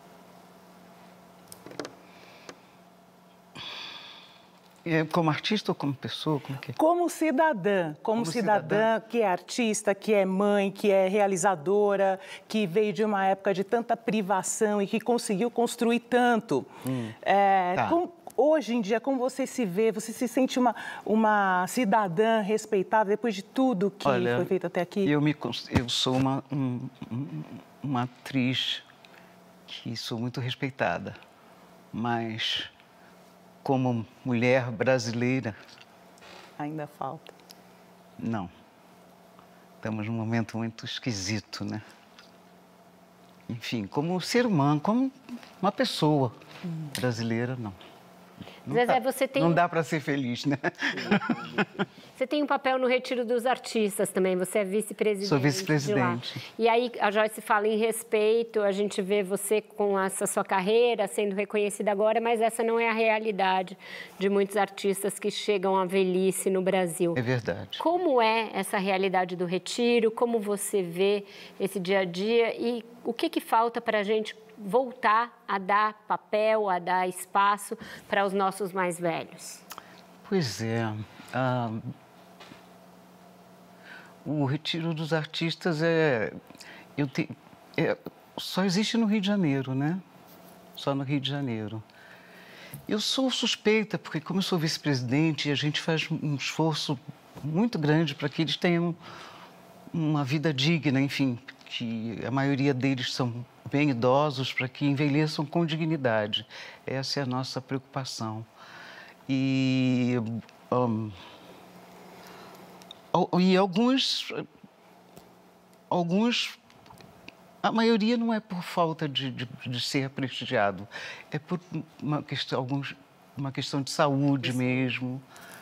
Como artista ou como pessoa? Como cidadã. Como cidadã que é artista, que é mãe, que é realizadora, que veio de uma época de tanta privação e que conseguiu construir tanto. Hoje em dia, como você se vê? Você se sente uma cidadã respeitada depois de tudo que foi feito até aqui? Eu sou uma atriz que sou muito respeitada, mas como mulher brasileira... Ainda falta. Não. Estamos num momento muito esquisito, né? Enfim, como ser humano, como uma pessoa brasileira, não. Zezé, você tem... Não dá para ser feliz, né? Você tem um papel no Retiro dos Artistas também, você é vice-presidente. Sou vice-presidente. E aí a Joyce fala em respeito, a gente vê você com essa sua carreira sendo reconhecida agora, mas essa não é a realidade de muitos artistas que chegam à velhice no Brasil. É verdade. Como é essa realidade do Retiro? Como você vê esse dia a dia? E o que falta para a gente voltar a dar papel, a dar espaço para os nossos mais velhos? Pois é. O Retiro dos Artistas só existe no Rio de Janeiro, né? Só no Rio de Janeiro. Eu sou suspeita, porque como eu sou vice-presidente, a gente faz um esforço muito grande para que eles tenham uma vida digna, enfim, que a maioria deles são bem idosos, para que envelheçam com dignidade. Essa é a nossa preocupação. E alguns, a maioria não é por falta de ser prestigiado, é por uma questão de saúde mesmo,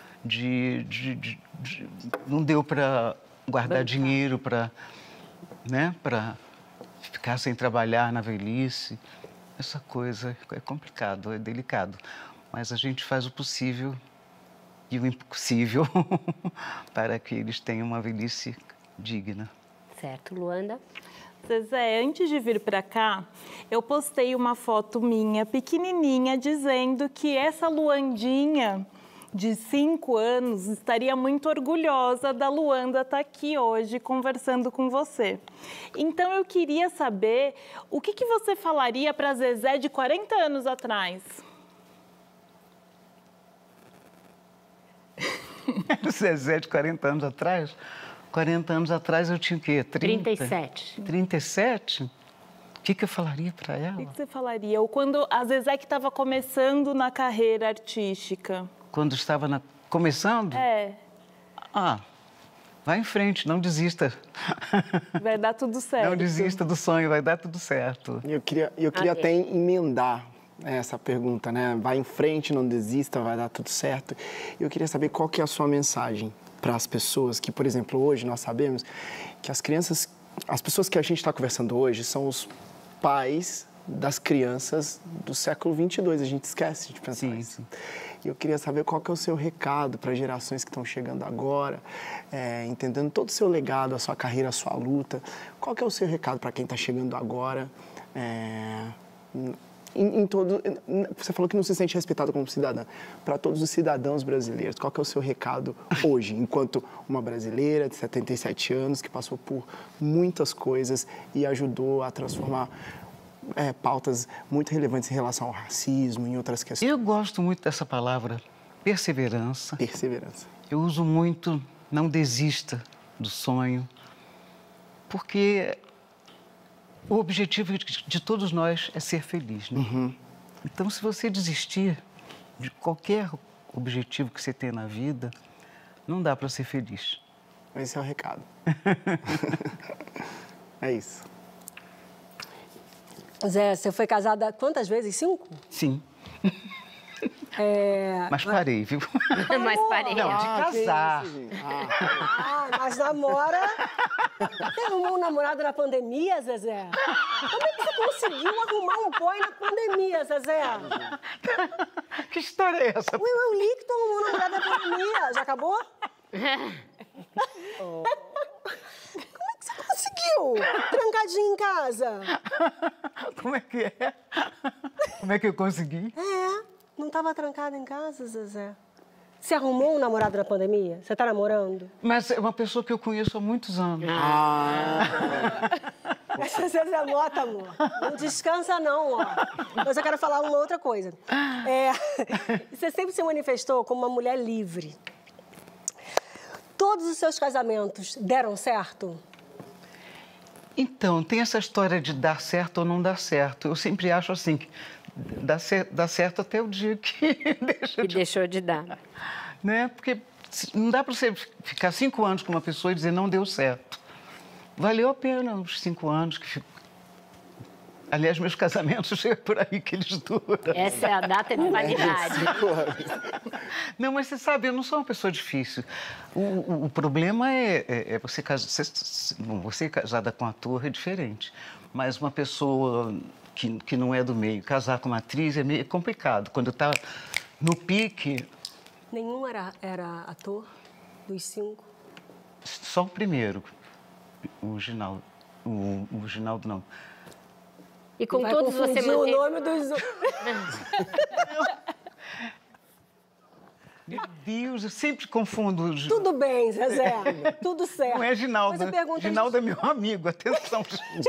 não deu para guardar dinheiro para ficar sem trabalhar na velhice. Essa coisa é complicado, é delicado, mas a gente faz o possível e o impossível para que eles tenham uma velhice digna. certo. Luanda? Zezé, antes de vir para cá, eu postei uma foto minha, pequenininha, dizendo que essa Luandinha de 5 anos estaria muito orgulhosa da Luanda estar aqui hoje conversando com você. Então, eu queria saber o que você falaria para a Zezé de 40 anos atrás? Zezé de 40 anos atrás? 40 anos atrás eu tinha o quê? 37. 37? O que eu falaria para ela? O que você falaria? Ou quando a Zezé que estava começando na carreira artística? Quando estava começando? É. Vai em frente, não desista. Vai dar tudo certo. Não desista do sonho, vai dar tudo certo. Eu queria até emendar essa pergunta, né? Vai em frente, não desista, vai dar tudo certo. Eu queria saber qual que é a sua mensagem para as pessoas que, por exemplo, hoje nós sabemos que as pessoas que a gente está conversando hoje são os pais das crianças do século 22. A gente esquece de pensar isso. Sim. E eu queria saber qual que é o seu recado para gerações que estão chegando agora, entendendo todo o seu legado, a sua carreira, a sua luta. Qual que é o seu recado para quem está chegando agora? Você falou que não se sente respeitado como cidadã. Para todos os cidadãos brasileiros, qual que é o seu recado hoje, enquanto uma brasileira de 77 anos que passou por muitas coisas e ajudou a transformar pautas muito relevantes em relação ao racismo e outras questões? Eu gosto muito dessa palavra, perseverança. Perseverança. Eu uso muito, não desista do sonho, porque o objetivo de todos nós é ser feliz, né? Uhum. Então, se você desistir de qualquer objetivo que você tem na vida, não dá para ser feliz. Esse é o recado. É isso. Zé, você foi casada quantas vezes? 5? Sim. Mas parei, viu? Mas parei. Não, de casar. Mas namora... Você arrumou um namorado na pandemia, Zezé? Como é que você conseguiu arrumar um boy na pandemia, Zezé? Que história é essa? Eu li que tu arrumou um namorado na pandemia. Já acabou? Como é que você conseguiu? Trancadinho em casa? Como é que é? Como é que eu consegui? Não estava trancada em casa, Zezé? Você arrumou um namorado na pandemia? Você está namorando? Mas é uma pessoa que eu conheço há muitos anos. Essa Zezé Mota, amor. Não descansa, não, ó. Mas eu quero falar uma outra coisa. Você sempre se manifestou como uma mulher livre. Todos os seus casamentos deram certo? Então, tem essa história de dar certo ou não dar certo. Eu sempre acho assim, que dá certo até o dia que deixou de dar. Né? Porque não dá para você ficar 5 anos com uma pessoa e dizer não deu certo. Valeu a pena os 5 anos que ficou. Aliás, meus casamentos é por aí que eles duram. Essa é a data de validade. Não, mas você sabe, eu não sou uma pessoa difícil. O problema é você casada com um ator é diferente. Mas uma pessoa que não é do meio, casar com uma atriz é meio complicado. Quando está no pique... Nenhum era ator dos 5? Só o primeiro, o Ginaldo. O Ginaldo não. E com todos você manteve... o nome dos... Meu Deus, eu sempre confundo... Tudo bem, Zezé. Tudo certo. Não é Ginaldo. Ginaldo é meu amigo, atenção.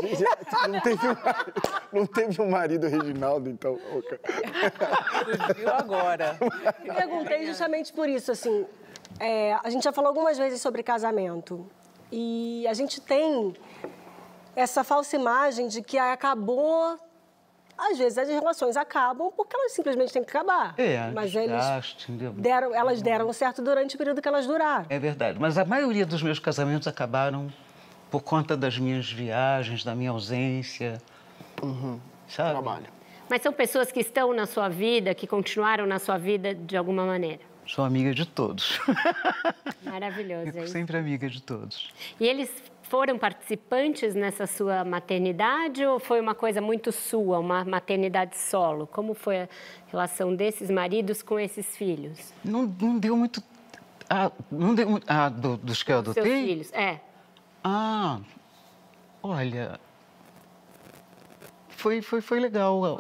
Não teve um marido Reginaldo, então. Viu agora. Eu perguntei justamente por isso, assim... a gente já falou algumas vezes sobre casamento. E a gente tem essa falsa imagem de que acabou... Às vezes as relações acabam porque elas simplesmente têm que acabar. Mas elas deram certo durante o período que elas duraram. É verdade. Mas a maioria dos meus casamentos acabaram por conta das minhas viagens, da minha ausência. Sabe? Trabalho. Mas são pessoas que estão na sua vida, que continuaram na sua vida de alguma maneira? Sou amiga de todos. Maravilhoso, Fico sempre amiga de todos. E eles foram participantes nessa sua maternidade ou foi uma coisa muito sua, uma maternidade solo? Como foi a relação desses maridos com esses filhos? Não deu muito... dos que eu adotei? Seus filhos, Olha, foi legal.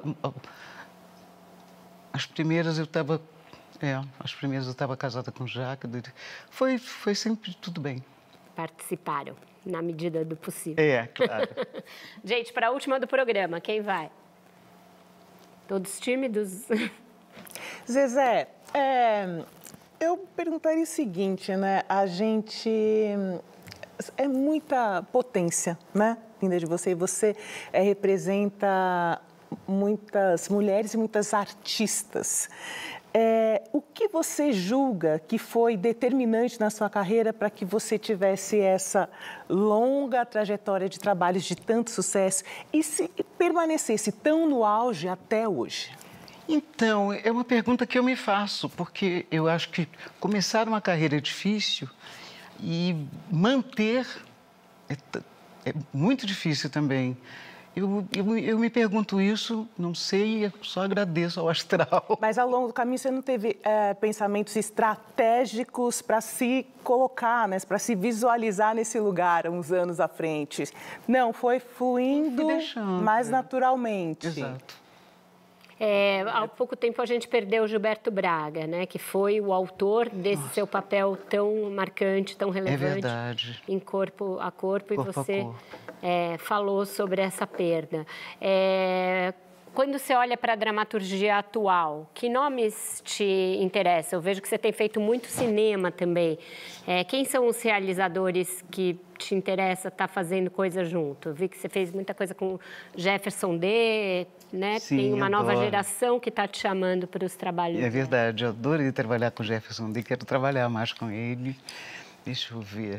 As primeiras eu estava casada com o Jacques. Foi sempre tudo bem. Participaram, na medida do possível. Claro. Gente, para a última do programa, quem vai? Todos tímidos? Zezé, eu perguntaria o seguinte, né? A gente... É muita potência, né? Vinda de você. E você representa muitas mulheres e muitas artistas. O que você julga que foi determinante na sua carreira para que você tivesse essa longa trajetória de trabalhos de tanto sucesso e se permanecesse tão no auge até hoje? Então, é uma pergunta que eu me faço, porque eu acho que começar uma carreira é difícil e manter é muito difícil também. Eu me pergunto isso, não sei, só agradeço ao astral. Mas ao longo do caminho você não teve pensamentos estratégicos para se colocar, né, para se visualizar nesse lugar uns anos à frente? Não, foi fluindo mais naturalmente. Exato. Há pouco tempo a gente perdeu o Gilberto Braga, né, que foi o autor desse seu papel tão marcante, tão relevante. É verdade. Em Corpo a Corpo, e você falou sobre essa perda. Quando você olha para a dramaturgia atual, que nomes te interessam? Eu vejo que você tem feito muito cinema também. Quem são os realizadores que te interessa estar fazendo coisa junto? Eu vi que você fez muita coisa com Jefferson D, né? Sim, tem uma nova adoro. Geração que está te chamando para os trabalhos. É verdade, eu adorei trabalhar com Jefferson D, quero trabalhar mais com ele. Deixa eu ver.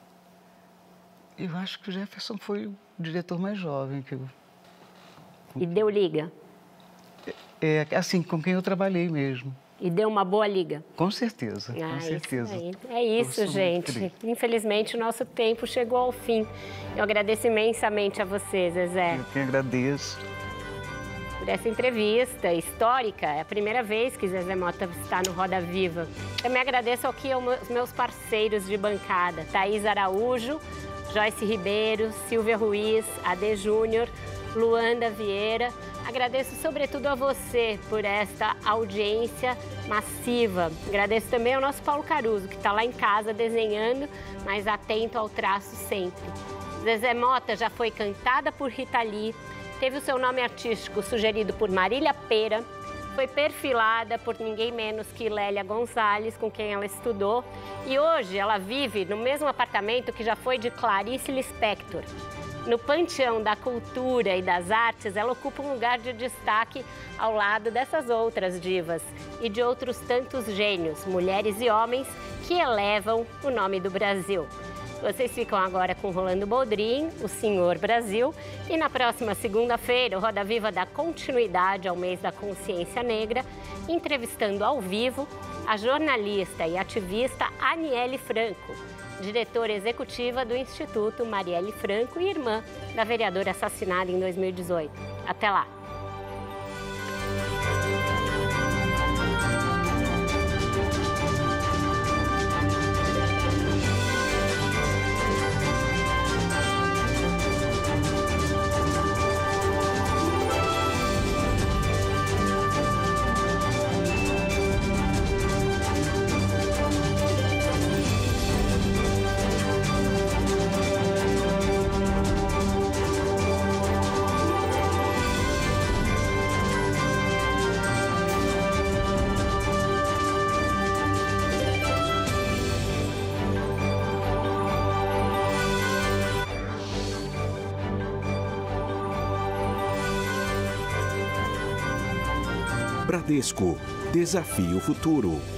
Eu acho que o Jefferson foi o diretor mais jovem que eu... E deu liga? Assim, com quem eu trabalhei mesmo. E deu uma boa liga? Com certeza, com certeza. É isso, gente. Infelizmente, o nosso tempo chegou ao fim. Eu agradeço imensamente a você, Zezé. Eu que agradeço. Por essa entrevista histórica. É a primeira vez que Zezé Mota está no Roda Viva. Também agradeço aqui aos meus parceiros de bancada. Thaís Araújo, Joyce Ribeiro, Silvia Ruiz, Ade Júnior, Luanda Vieira. Agradeço sobretudo a você por esta audiência massiva. Agradeço também ao nosso Paulo Caruso, que está lá em casa desenhando, mas atento ao traço sempre. Zezé Mota já foi cantada por Rita Lee, teve o seu nome artístico sugerido por Marília Pera, foi perfilada por ninguém menos que Lélia Gonzalez, com quem ela estudou, e hoje ela vive no mesmo apartamento que já foi de Clarice Lispector. No panteão da cultura e das artes, ela ocupa um lugar de destaque ao lado dessas outras divas e de outros tantos gênios, mulheres e homens, que elevam o nome do Brasil. Vocês ficam agora com Rolando Boldrin, o Senhor Brasil, e na próxima segunda-feira o Roda Viva dá continuidade ao mês da Consciência Negra, entrevistando ao vivo a jornalista e ativista Aniele Franco, diretora executiva do Instituto Marielle Franco e irmã da vereadora assassinada em 2018. Até lá! Bradesco. Desafie o futuro.